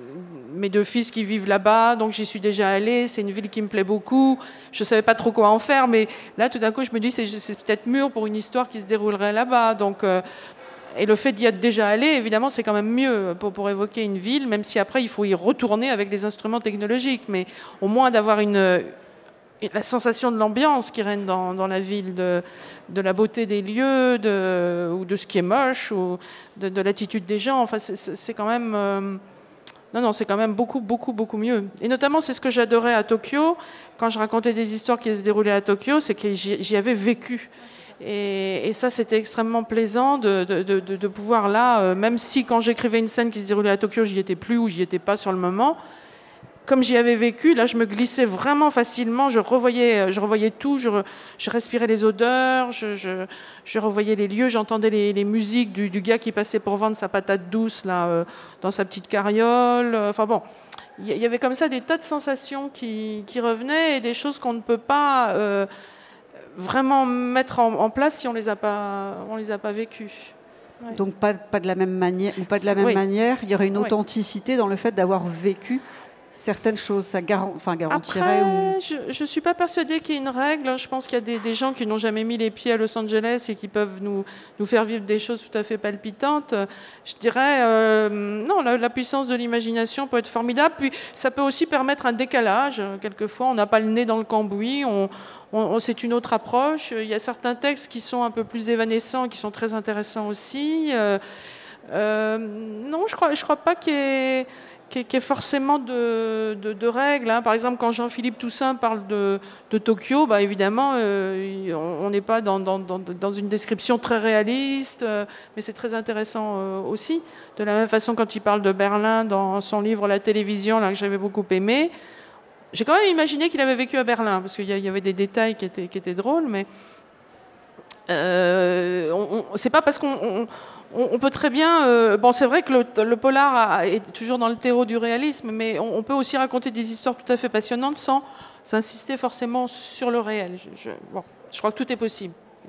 mes deux fils qui vivent là-bas, donc j'y suis déjà allée, c'est une ville qui me plaît beaucoup, je ne savais pas trop quoi en faire, mais là tout d'un coup je me dis c'est, c'est peut-être mûr pour une histoire qui se déroulerait là-bas, donc, euh, et le fait d'y être déjà allé, évidemment c'est quand même mieux pour, pour évoquer une ville, même si après il faut y retourner avec des instruments technologiques, mais au moins d'avoir une, la sensation de l'ambiance qui règne dans, dans la ville, de, de la beauté des lieux, de, ou de ce qui est moche, ou de, de l'attitude des gens, enfin c'est, c'est quand même... Euh, Non, non, c'est quand même beaucoup, beaucoup, beaucoup mieux. Et notamment, c'est ce que j'adorais à Tokyo, quand je racontais des histoires qui se déroulaient à Tokyo, c'est que j'y, j'y avais vécu. Et, et ça, c'était extrêmement plaisant de, de, de, de pouvoir là, euh, même si quand j'écrivais une scène qui se déroulait à Tokyo, j'y étais plus ou j'y étais pas sur le moment, comme j'y avais vécu, là, je me glissais vraiment facilement, je revoyais, je revoyais tout, je, je respirais les odeurs, je, je, je revoyais les lieux, j'entendais les, les musiques du, du gars qui passait pour vendre sa patate douce là, euh, dans sa petite carriole. Enfin bon, il y, y avait comme ça des tas de sensations qui, qui revenaient et des choses qu'on ne peut pas euh, vraiment mettre en, en place si on les a pas, on les a pas vécues. Ouais.
Donc pas, pas de la même manière, ou pas de la même oui. manière, il y aurait une authenticité oui. dans le fait d'avoir vécu certaines choses, ça garan- enfin, garantirait
Après,
ou...
je ne suis pas persuadée qu'il y ait une règle. Je pense qu'il y a des, des gens qui n'ont jamais mis les pieds à Los Angeles et qui peuvent nous, nous faire vivre des choses tout à fait palpitantes. Je dirais, euh, non, la, la puissance de l'imagination peut être formidable. Puis ça peut aussi permettre un décalage. Quelquefois, on n'a pas le nez dans le cambouis, on, on, on, c'est une autre approche. Il y a certains textes qui sont un peu plus évanescents, qui sont très intéressants aussi. Euh, euh, non, je ne crois, je crois pas qu'il y ait... qui est forcément de, de, de règles. Hein. Par exemple, quand Jean-Philippe Toussaint parle de, de Tokyo, bah évidemment, euh, on n'est pas dans, dans, dans, dans une description très réaliste, euh, mais c'est très intéressant euh, aussi. De la même façon, quand il parle de Berlin dans son livre La télévision, là, que j'avais beaucoup aimé, j'ai quand même imaginé qu'il avait vécu à Berlin, parce qu'il y, y avait des détails qui étaient, qui étaient drôles, mais euh, on, on, c'est pas parce qu'on... On, On peut très bien... Euh, bon, c'est vrai que le, le polar a, est toujours dans le terreau du réalisme, mais on, on peut aussi raconter des histoires tout à fait passionnantes sans insister forcément sur le réel. Je, je, bon, je crois que tout est possible.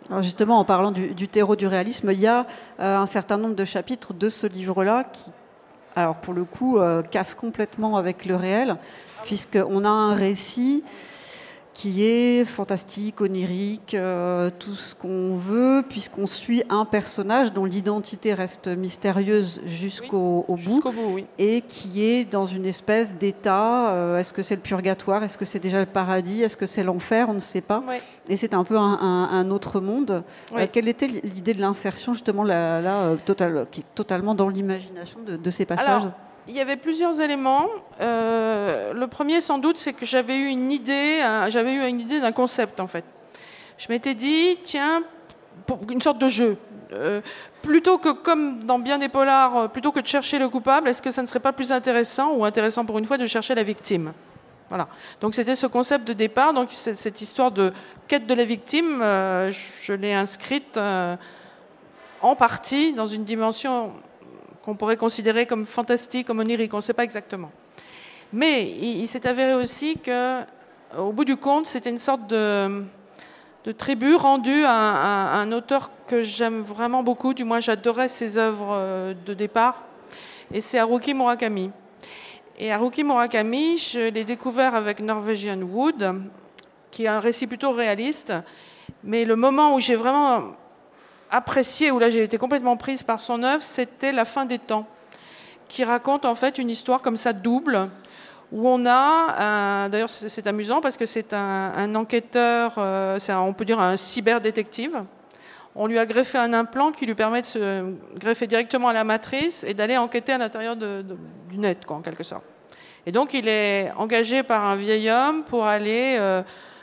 Alors justement, en parlant du, du terreau du réalisme, il y a euh, un certain nombre de chapitres de ce livre-là qui, alors pour le coup, euh, cassent complètement avec le réel, puisqu'on a un récit qui est fantastique, onirique, euh, tout ce qu'on veut, puisqu'on suit un personnage dont l'identité reste mystérieuse jusqu'au
oui,
au
jusqu'au
bout,
bout oui.
Et qui est dans une espèce d'état. Euh, est-ce que c'est le purgatoire? Est-ce que c'est déjà le paradis? Est-ce que c'est l'enfer? On ne sait pas.
Oui.
Et c'est un peu un, un, un autre monde.
Oui.
Euh, quelle était l'idée de l'insertion, justement, là, là euh, total, qui est totalement dans l'imagination de, de ces passages?
Alors, il y avait plusieurs éléments. Euh, le premier, sans doute, c'est que j'avais eu une idée, un, j'avais eu une idée d'un concept, en fait. Je m'étais dit, tiens, pour une sorte de jeu. Euh, plutôt que, comme dans bien des polars, plutôt que de chercher le coupable, est-ce que ça ne serait pas plus intéressant, ou intéressant pour une fois, de chercher la victime? Voilà. Donc c'était ce concept de départ. Donc cette histoire de quête de la victime, euh, je, je l'ai inscrite euh, en partie dans une dimension qu'on pourrait considérer comme fantastique, comme onirique, on ne sait pas exactement. Mais il, il s'est avéré aussi qu'au bout du compte, c'était une sorte de, de tribut rendue à, à, à un auteur que j'aime vraiment beaucoup, du moins j'adorais ses œuvres de départ, et c'est Haruki Murakami. Et Haruki Murakami, je l'ai découvert avec Norwegian Wood, qui est un récit plutôt réaliste, mais le moment où j'ai vraiment apprécié, où là j'ai été complètement prise par son œuvre, c'était La fin des temps, qui raconte en fait une histoire comme ça double, où on a, d'ailleurs c'est amusant parce que c'est un, un enquêteur, euh, un, on peut dire un cyberdétective, on lui a greffé un implant qui lui permet de se greffer directement à la matrice et d'aller enquêter à l'intérieur de, de, du net, quoi, en quelque sorte. Et donc il est engagé par un vieil homme pour aller... Euh,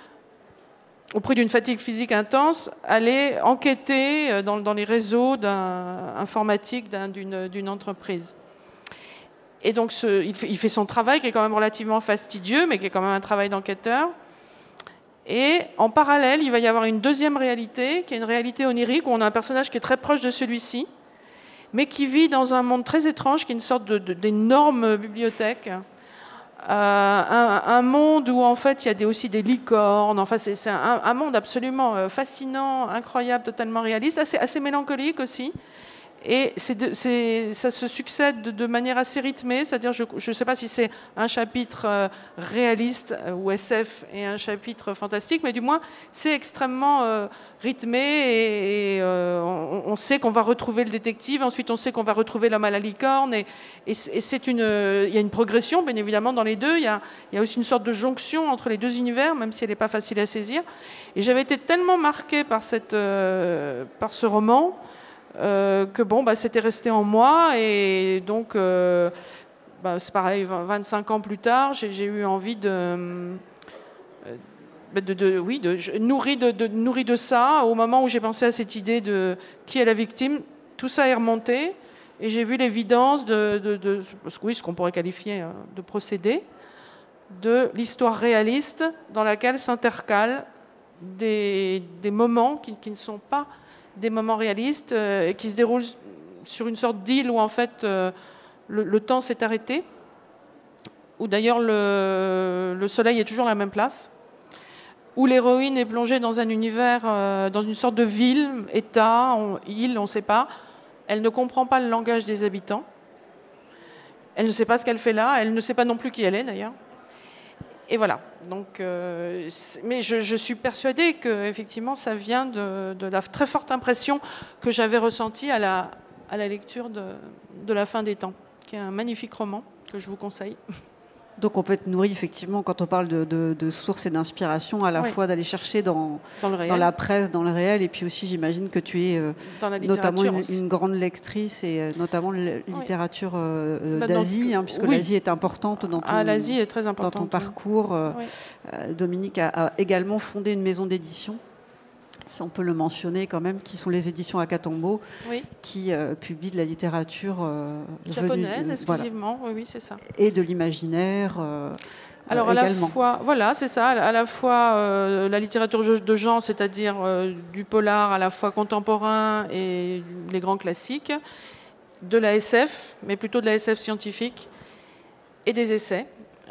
au prix d'une fatigue physique intense, aller enquêter dans, dans les réseaux informatiques d'une d'une entreprise. Et donc, ce, il, fait, il fait son travail, qui est quand même relativement fastidieux, mais qui est quand même un travail d'enquêteur. Et en parallèle, il va y avoir une deuxième réalité, qui est une réalité onirique, où on a un personnage qui est très proche de celui-ci, mais qui vit dans un monde très étrange, qui est une sorte d'énorme bibliothèque. Euh, un, un monde où en fait il y a des, aussi des licornes, enfin c'est un, un monde absolument fascinant, incroyable, totalement réaliste, assez, assez mélancolique aussi. Et c'est c'est, ça se succède de, de manière assez rythmée, c'est-à-dire je ne sais pas si c'est un chapitre euh, réaliste euh, ou S F et un chapitre fantastique, mais du moins c'est extrêmement euh, rythmé et, et euh, on, on sait qu'on va retrouver le détective, ensuite on sait qu'on va retrouver l'homme à la licorne, et, et c'est une, il y a une progression bien évidemment dans les deux, il y a, il y a aussi une sorte de jonction entre les deux univers, même si elle n'est pas facile à saisir. Et j'avais été tellement marquée par, cette, euh, par ce roman, Euh, que bon, bah, c'était resté en moi, et donc euh, bah, c'est pareil, vingt-cinq ans plus tard, j'ai eu envie de, de, de oui, de, je, nourri de, de, nourri de ça, au moment où j'ai pensé à cette idée de qui est la victime, tout ça est remonté, et j'ai vu l'évidence de, de, de, oui, ce qu'on pourrait qualifier de procédé, de l'histoire réaliste dans laquelle s'intercalent des, des moments qui, qui ne sont pas des moments réalistes euh, et qui se déroulent sur une sorte d'île où en fait euh, le, le temps s'est arrêté, où d'ailleurs le, le soleil est toujours à la même place, où l'héroïne est plongée dans un univers, euh, dans une sorte de ville, état, on, île, on ne sait pas. Elle ne comprend pas le langage des habitants. Elle ne sait pas ce qu'elle fait là. Elle ne sait pas non plus qui elle est d'ailleurs. Et voilà. Donc, euh, mais je, je suis persuadée que effectivement, ça vient de, de la très forte impression que j'avais ressentie à la, à la lecture de, de La fin des temps, qui est un magnifique roman que je vous conseille.
Donc on peut être nourri effectivement quand on parle de, de, de sources et d'inspiration, à la oui. fois d'aller chercher dans,
dans, le
dans la presse, dans le réel, et puis aussi j'imagine que tu es euh, notamment une, une grande lectrice, et euh, notamment la littérature euh, bah, d'Asie, hein, puisque oui. l'Asie est importante dans ton,
ah, l'Asie est très importante,
dans ton parcours. Euh, oui. euh, Dominique a, a également fondé une maison d'édition, si on peut le mentionner quand même, qui sont les éditions Akatombo, oui. qui euh, publient de la littérature euh,
japonaise
venue,
exclusivement, voilà. Oui, oui, c'est ça.
Et de l'imaginaire. Euh,
Alors
euh,
à
également.
la fois, voilà, c'est ça, à la fois euh, la littérature de genre, c'est-à-dire euh, du polar à la fois contemporain et les grands classiques, de la S F, mais plutôt de la S F scientifique, et des essais.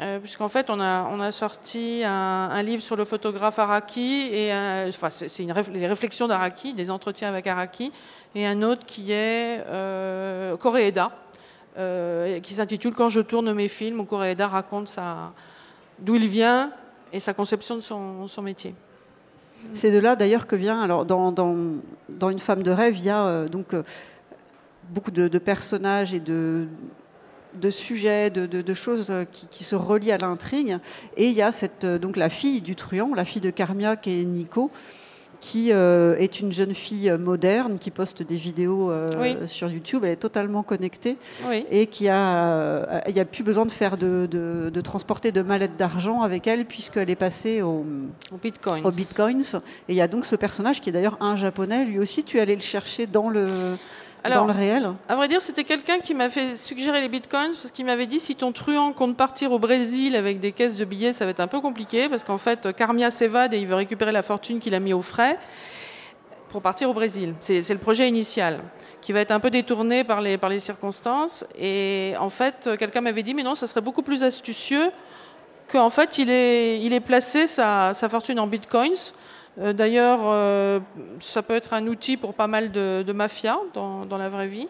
Euh, puisqu'en fait, on a, on a sorti un, un livre sur le photographe Araki, et un, enfin, c'est une réf, les réflexions d'Araki, des entretiens avec Araki, et un autre qui est euh, Koreeda, euh, qui s'intitule « Quand je tourne mes films », où Koreeda raconte d'où il vient et sa conception de son, son métier.
C'est de là d'ailleurs que vient, alors dans, dans, dans Une femme de rêve, il y a euh, donc euh, beaucoup de, de personnages et de... de sujets, de, de, de choses qui, qui se relient à l'intrigue. Et il y a cette, donc la fille du truand, la fille de Carmia, qui est Nico, qui euh, est une jeune fille moderne, qui poste des vidéos euh, oui. sur YouTube. Elle est totalement connectée. Oui. Et qui a, il n'y a plus besoin de faire de, de, de transporter de mallettes d'argent avec elle, puisqu'elle est passée au,
au bitcoins.
au bitcoins. Et il y a donc ce personnage qui est d'ailleurs un japonais. Lui aussi, tu es allé le chercher dans le... Alors, dans le réel.
À vrai dire, c'était quelqu'un qui m'a fait suggérer les bitcoins parce qu'il m'avait dit si ton truand compte partir au Brésil avec des caisses de billets, ça va être un peu compliqué parce qu'en fait, Carmia s'évade et il veut récupérer la fortune qu'il a mis aux frais pour partir au Brésil. C'est le projet initial qui va être un peu détourné par les, par les circonstances. Et en fait, quelqu'un m'avait dit mais non, ça serait beaucoup plus astucieux qu'en fait, il ait, il ait placé sa, sa fortune en bitcoins. Euh, D'ailleurs, euh, ça peut être un outil pour pas mal de, de mafias dans, dans la vraie vie.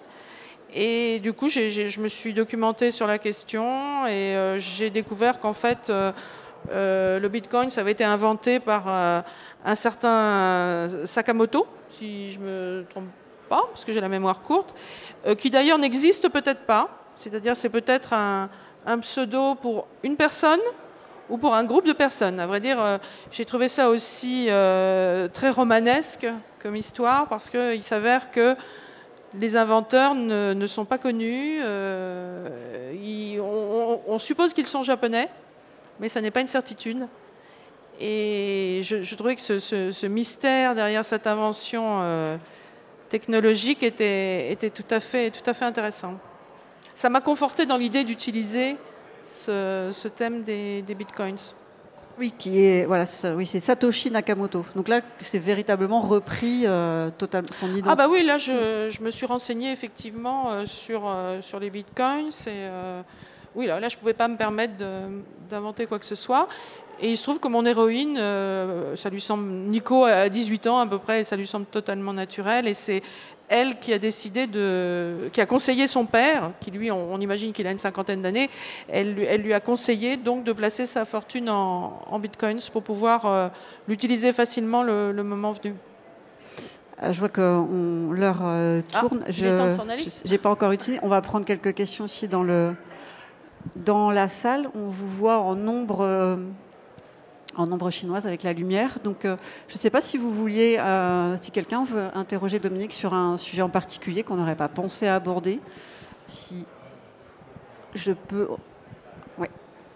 Et du coup, j'ai, j'ai, je me suis documentée sur la question et euh, j'ai découvert qu'en fait, euh, euh, le Bitcoin, ça avait été inventé par euh, un certain Sakamoto, si je me trompe pas, parce que j'ai la mémoire courte, euh, qui d'ailleurs n'existe peut-être pas. C'est-à-dire, c'est peut-être un, un pseudo pour une personne ou pour un groupe de personnes. À vrai dire, euh, j'ai trouvé ça aussi euh, très romanesque comme histoire, parce qu'il s'avère que les inventeurs ne, ne sont pas connus. Euh, ils, on, on suppose qu'ils sont japonais, mais ça n'est pas une certitude. Et je, je trouvais que ce, ce, ce mystère derrière cette invention euh, technologique était, était tout à fait, tout à fait intéressant. Ça m'a conforté dans l'idée d'utiliser Ce, ce thème des, des bitcoins.
Oui, qui est voilà, oui, c'est Satoshi Nakamoto. Donc là, c'est véritablement repris euh, totalement son identité.
Ah bah oui, là, je, je me suis renseignée effectivement euh, sur euh, sur les bitcoins. Et, euh, oui, là, là, je pouvais pas me permettre d'inventer quoi que ce soit. Et il se trouve que mon héroïne, euh, ça lui semble, Nico a dix-huit ans à peu près, et ça lui semble totalement naturel. Et c'est elle qui a décidé de, qui a conseillé son père, qui lui, on, on imagine qu'il a une cinquantaine d'années, elle, elle lui a conseillé donc de placer sa fortune en, en bitcoins pour pouvoir euh, l'utiliser facilement le, le moment venu.
Je vois que l'heure euh, tourne.
Ah, il est temps de s'en aller.
Je n'ai pas encore utilisé. On va prendre quelques questions aussi dans, le, dans la salle. On vous voit en nombre... Euh, en ombre chinoise avec la lumière. Donc, euh, je ne sais pas si vous vouliez, euh, si quelqu'un veut interroger Dominique sur un sujet en particulier qu'on n'aurait pas pensé à aborder. Si je peux... Oui.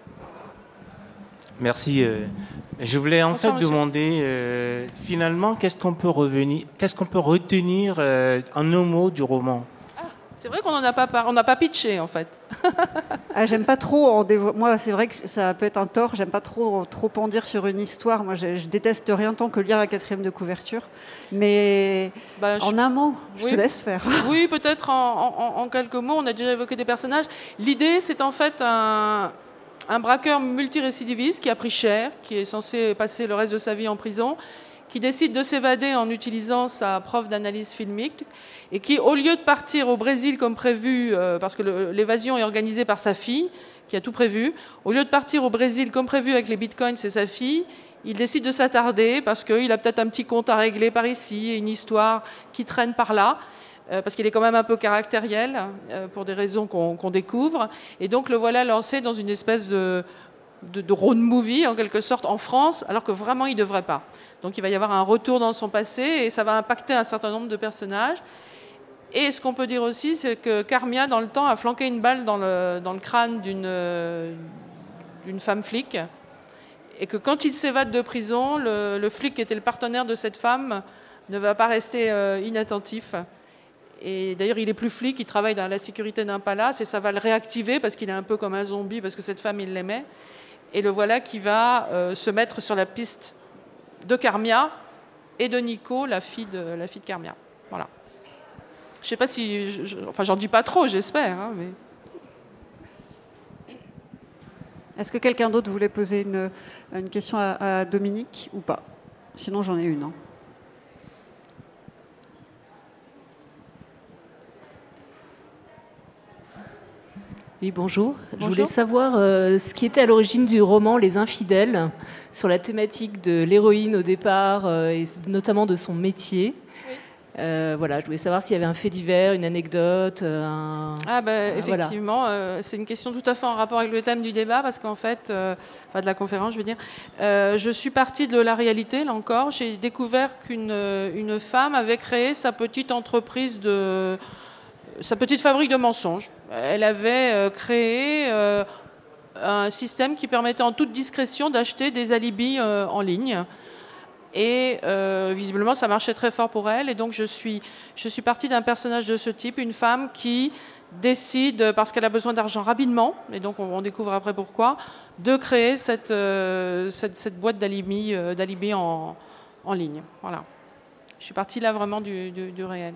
Merci. Euh, je voulais en fait demander, euh, finalement, qu'est-ce qu'on peut revenir, qu'est-ce qu'on peut retenir euh, en un mot du roman?
C'est vrai qu'on n'en a pas par... on n'a pas pitché en fait.
Ah, j'aime pas trop en dévo... Moi, c'est vrai que ça peut être un tort. J'aime pas trop trop en dire sur une histoire. Moi, je, je déteste rien tant que lire la quatrième de couverture. Mais bah, en je... un mot, je oui. te laisse faire.
Oui, peut-être en, en, en quelques mots. On a déjà évoqué des personnages. L'idée, c'est en fait un, un braqueur multirécidiviste qui a pris cher, qui est censé passer le reste de sa vie en prison, qui décide de s'évader en utilisant sa prof d'analyse filmique et qui, au lieu de partir au Brésil comme prévu, euh, parce que l'évasion est organisée par sa fille, qui a tout prévu, au lieu de partir au Brésil comme prévu avec les bitcoins et sa fille, il décide de s'attarder parce qu'il a peut-être un petit compte à régler par ici, une histoire qui traîne par là, euh, parce qu'il est quand même un peu caractériel, euh, pour des raisons qu'on qu'on découvre. Et donc le voilà lancé dans une espèce de... De, de road movie en quelque sorte en France, alors que vraiment il ne devrait pas. Donc il va y avoir un retour dans son passé et ça va impacter un certain nombre de personnages. Et ce qu'on peut dire aussi, c'est que Carmia, dans le temps, a flanqué une balle dans le, dans le crâne d'une d'une femme flic, et que quand il s'évade de prison, le, le flic qui était le partenaire de cette femme ne va pas rester euh, inattentif. Et d'ailleurs, il est plus flic, il travaille dans la sécurité d'un palace, et ça va le réactiver parce qu'il est un peu comme un zombie, parce que cette femme, il l'aimait. Et le voilà qui va euh, se mettre sur la piste de Carmia et de Nico, la fille de, la fille de Carmia. Voilà. Je ne sais pas si... Je, je, enfin, j'en dis pas trop, j'espère. Hein, mais...
Est-ce que quelqu'un d'autre voulait poser une, une question à, à Dominique ou pas? Sinon, j'en ai une. Hein.
Oui, bonjour.
Bonjour.
Je voulais savoir euh, ce qui était à l'origine du roman Les Infidèles, sur la thématique de l'héroïne au départ, euh, et notamment de son métier. Oui. Euh, voilà, je voulais savoir s'il y avait un fait divers, une anecdote. Un...
Ah ben bah, effectivement, voilà. euh, c'est une question tout à fait en rapport avec le thème du débat, parce qu'en fait, euh, enfin de la conférence, je veux dire, euh, je suis partie de la réalité, là encore. J'ai découvert qu'une une femme avait créé sa petite entreprise de... sa petite fabrique de mensonges. Elle avait euh, créé euh, un système qui permettait en toute discrétion d'acheter des alibis euh, en ligne. Et euh, visiblement, ça marchait très fort pour elle. Et donc, je suis, je suis partie d'un personnage de ce type, une femme qui décide, parce qu'elle a besoin d'argent rapidement, et donc on, on découvre après pourquoi, de créer cette, euh, cette, cette boîte d'alibis euh, d'alibis en, en ligne. Voilà. Je suis partie là vraiment du, du, du réel.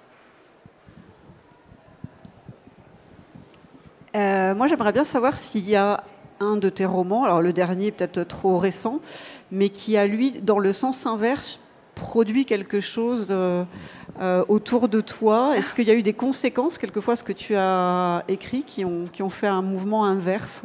Euh, moi, j'aimerais bien savoir s'il y a un de tes romans, alors le dernier peut-être trop récent, mais qui a, lui, dans le sens inverse, produit quelque chose euh, euh, autour de toi. Est-ce qu'il y a eu des conséquences, quelquefois, ce que tu as écrit, qui ont, qui ont fait un mouvement inverse?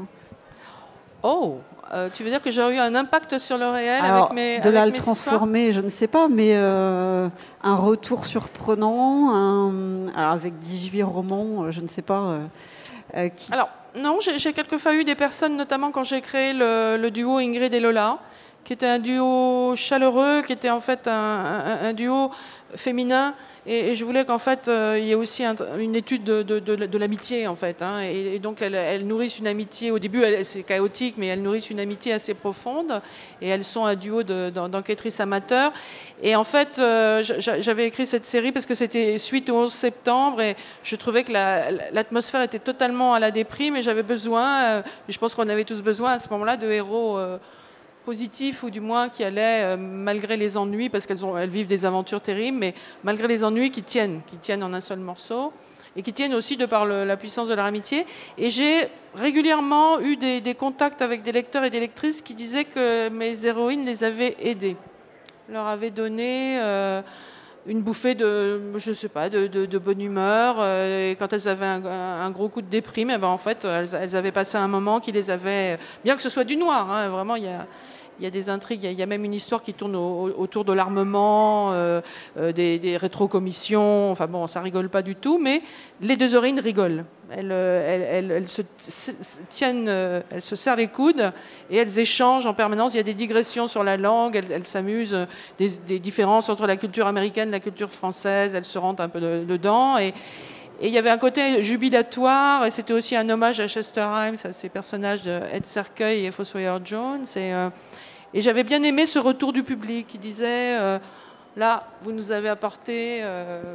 Oh, euh, tu veux dire que j'ai eu un impact sur le réel
alors,
avec mes
de là
avec
le
mes
transformer, je ne sais pas, mais euh, un retour surprenant, un, alors avec dix-huit romans, je ne sais pas... Euh, Euh, qui...
Alors, non, j'ai quelquefois eu des personnes, notamment quand j'ai créé le, le duo Ingrid et Lola, qui était un duo chaleureux, qui était en fait un, un, un duo féminin, et, et je voulais qu'en fait euh, il y ait aussi un, une étude de, de, de, de l'amitié en fait, hein, et, et donc elles, elles nourrissent une amitié. Au début, c'est chaotique, mais elles nourrissent une amitié assez profonde, et elles sont un duo d'enquêtrices amateurs. Et en fait, euh, j'avais écrit cette série parce que c'était suite au onze septembre, et je trouvais que l'atmosphère la, était totalement à la déprime, et j'avais besoin, euh, je pense qu'on avait tous besoin à ce moment-là, de héros euh, positifs, ou du moins qui allaient, euh, malgré les ennuis, parce qu'elles elles vivent des aventures terribles, mais malgré les ennuis, qui tiennent, qui tiennent en un seul morceau, et qui tiennent aussi de par le, la puissance de leur amitié. Et j'ai régulièrement eu des, des contacts avec des lecteurs et des lectrices qui disaient que mes héroïnes les avaient aidées, leur avaient donné euh, une bouffée de, je sais pas, de, de, de bonne humeur. Euh, et quand elles avaient un, un gros coup de déprime, et ben en fait, elles, elles avaient passé un moment qui les avait, bien que ce soit du noir, hein, vraiment, il y a... Il y a des intrigues, il y a même une histoire qui tourne au, autour de l'armement, euh, euh, des, des rétrocommissions, enfin bon, ça rigole pas du tout, mais les deux héroïnes rigolent. Elles, elles, elles, elles se tiennent, elles se serrent les coudes et elles échangent en permanence. Il y a des digressions sur la langue, elles, elles s'amusent, des, des différences entre la culture américaine et la culture française, elles se rentrent un peu dedans. Et, Et il y avait un côté jubilatoire, et c'était aussi un hommage à Chester Himes, à ces personnages de Ed Sercueil et Fossoyeur Jones. Et, euh, et j'avais bien aimé ce retour du public qui disait euh, là, vous nous avez apporté euh,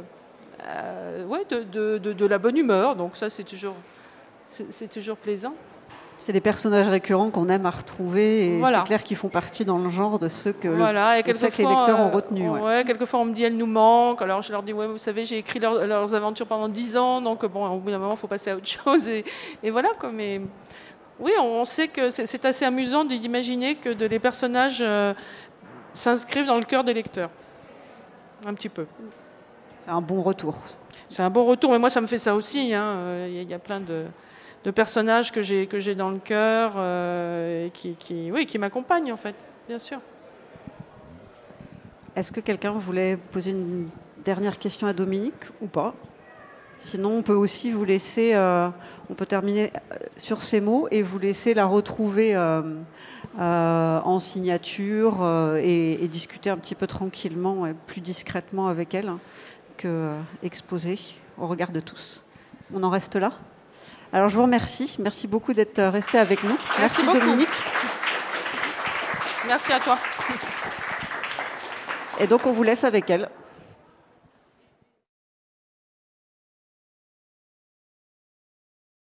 euh, ouais, de, de, de, de la bonne humeur, donc ça c'est toujours, c'est toujours plaisant.
C'est des personnages récurrents qu'on aime à retrouver, et
voilà.
C'est clair qu'ils font partie dans le genre de ceux que,
voilà.
le,
et
de ceux que les lecteurs ont retenus.
Ouais.
Ouais.
Ouais, quelquefois on me dit elles nous manquent, alors je leur dis ouais, vous savez j'ai écrit leur, leurs aventures pendant dix ans, donc bon au bout d'un moment il faut passer à autre chose, et, et voilà quoi. Mais oui, on sait que c'est assez amusant d'imaginer que de, les personnages euh, s'inscrivent dans le cœur des lecteurs, un petit peu.
C'est un bon retour.
C'est un bon retour, mais moi ça me fait ça aussi, il hein. y, y a plein de de personnages que j'ai que j'ai dans le cœur, euh, et qui, qui, oui, qui m'accompagnent en fait, bien sûr.
Est-ce que quelqu'un voulait poser une dernière question à Dominique ou pas? Sinon, on peut aussi vous laisser, euh, on peut terminer sur ces mots et vous laisser la retrouver euh, euh, en signature euh, et, et discuter un petit peu tranquillement et plus discrètement avec elle, hein, que euh, exposer au regard de tous. On en reste là? Alors, je vous remercie. Merci beaucoup d'être resté avec nous.
Merci,
Merci Dominique.
Merci à toi.
Et donc, on vous laisse avec elle.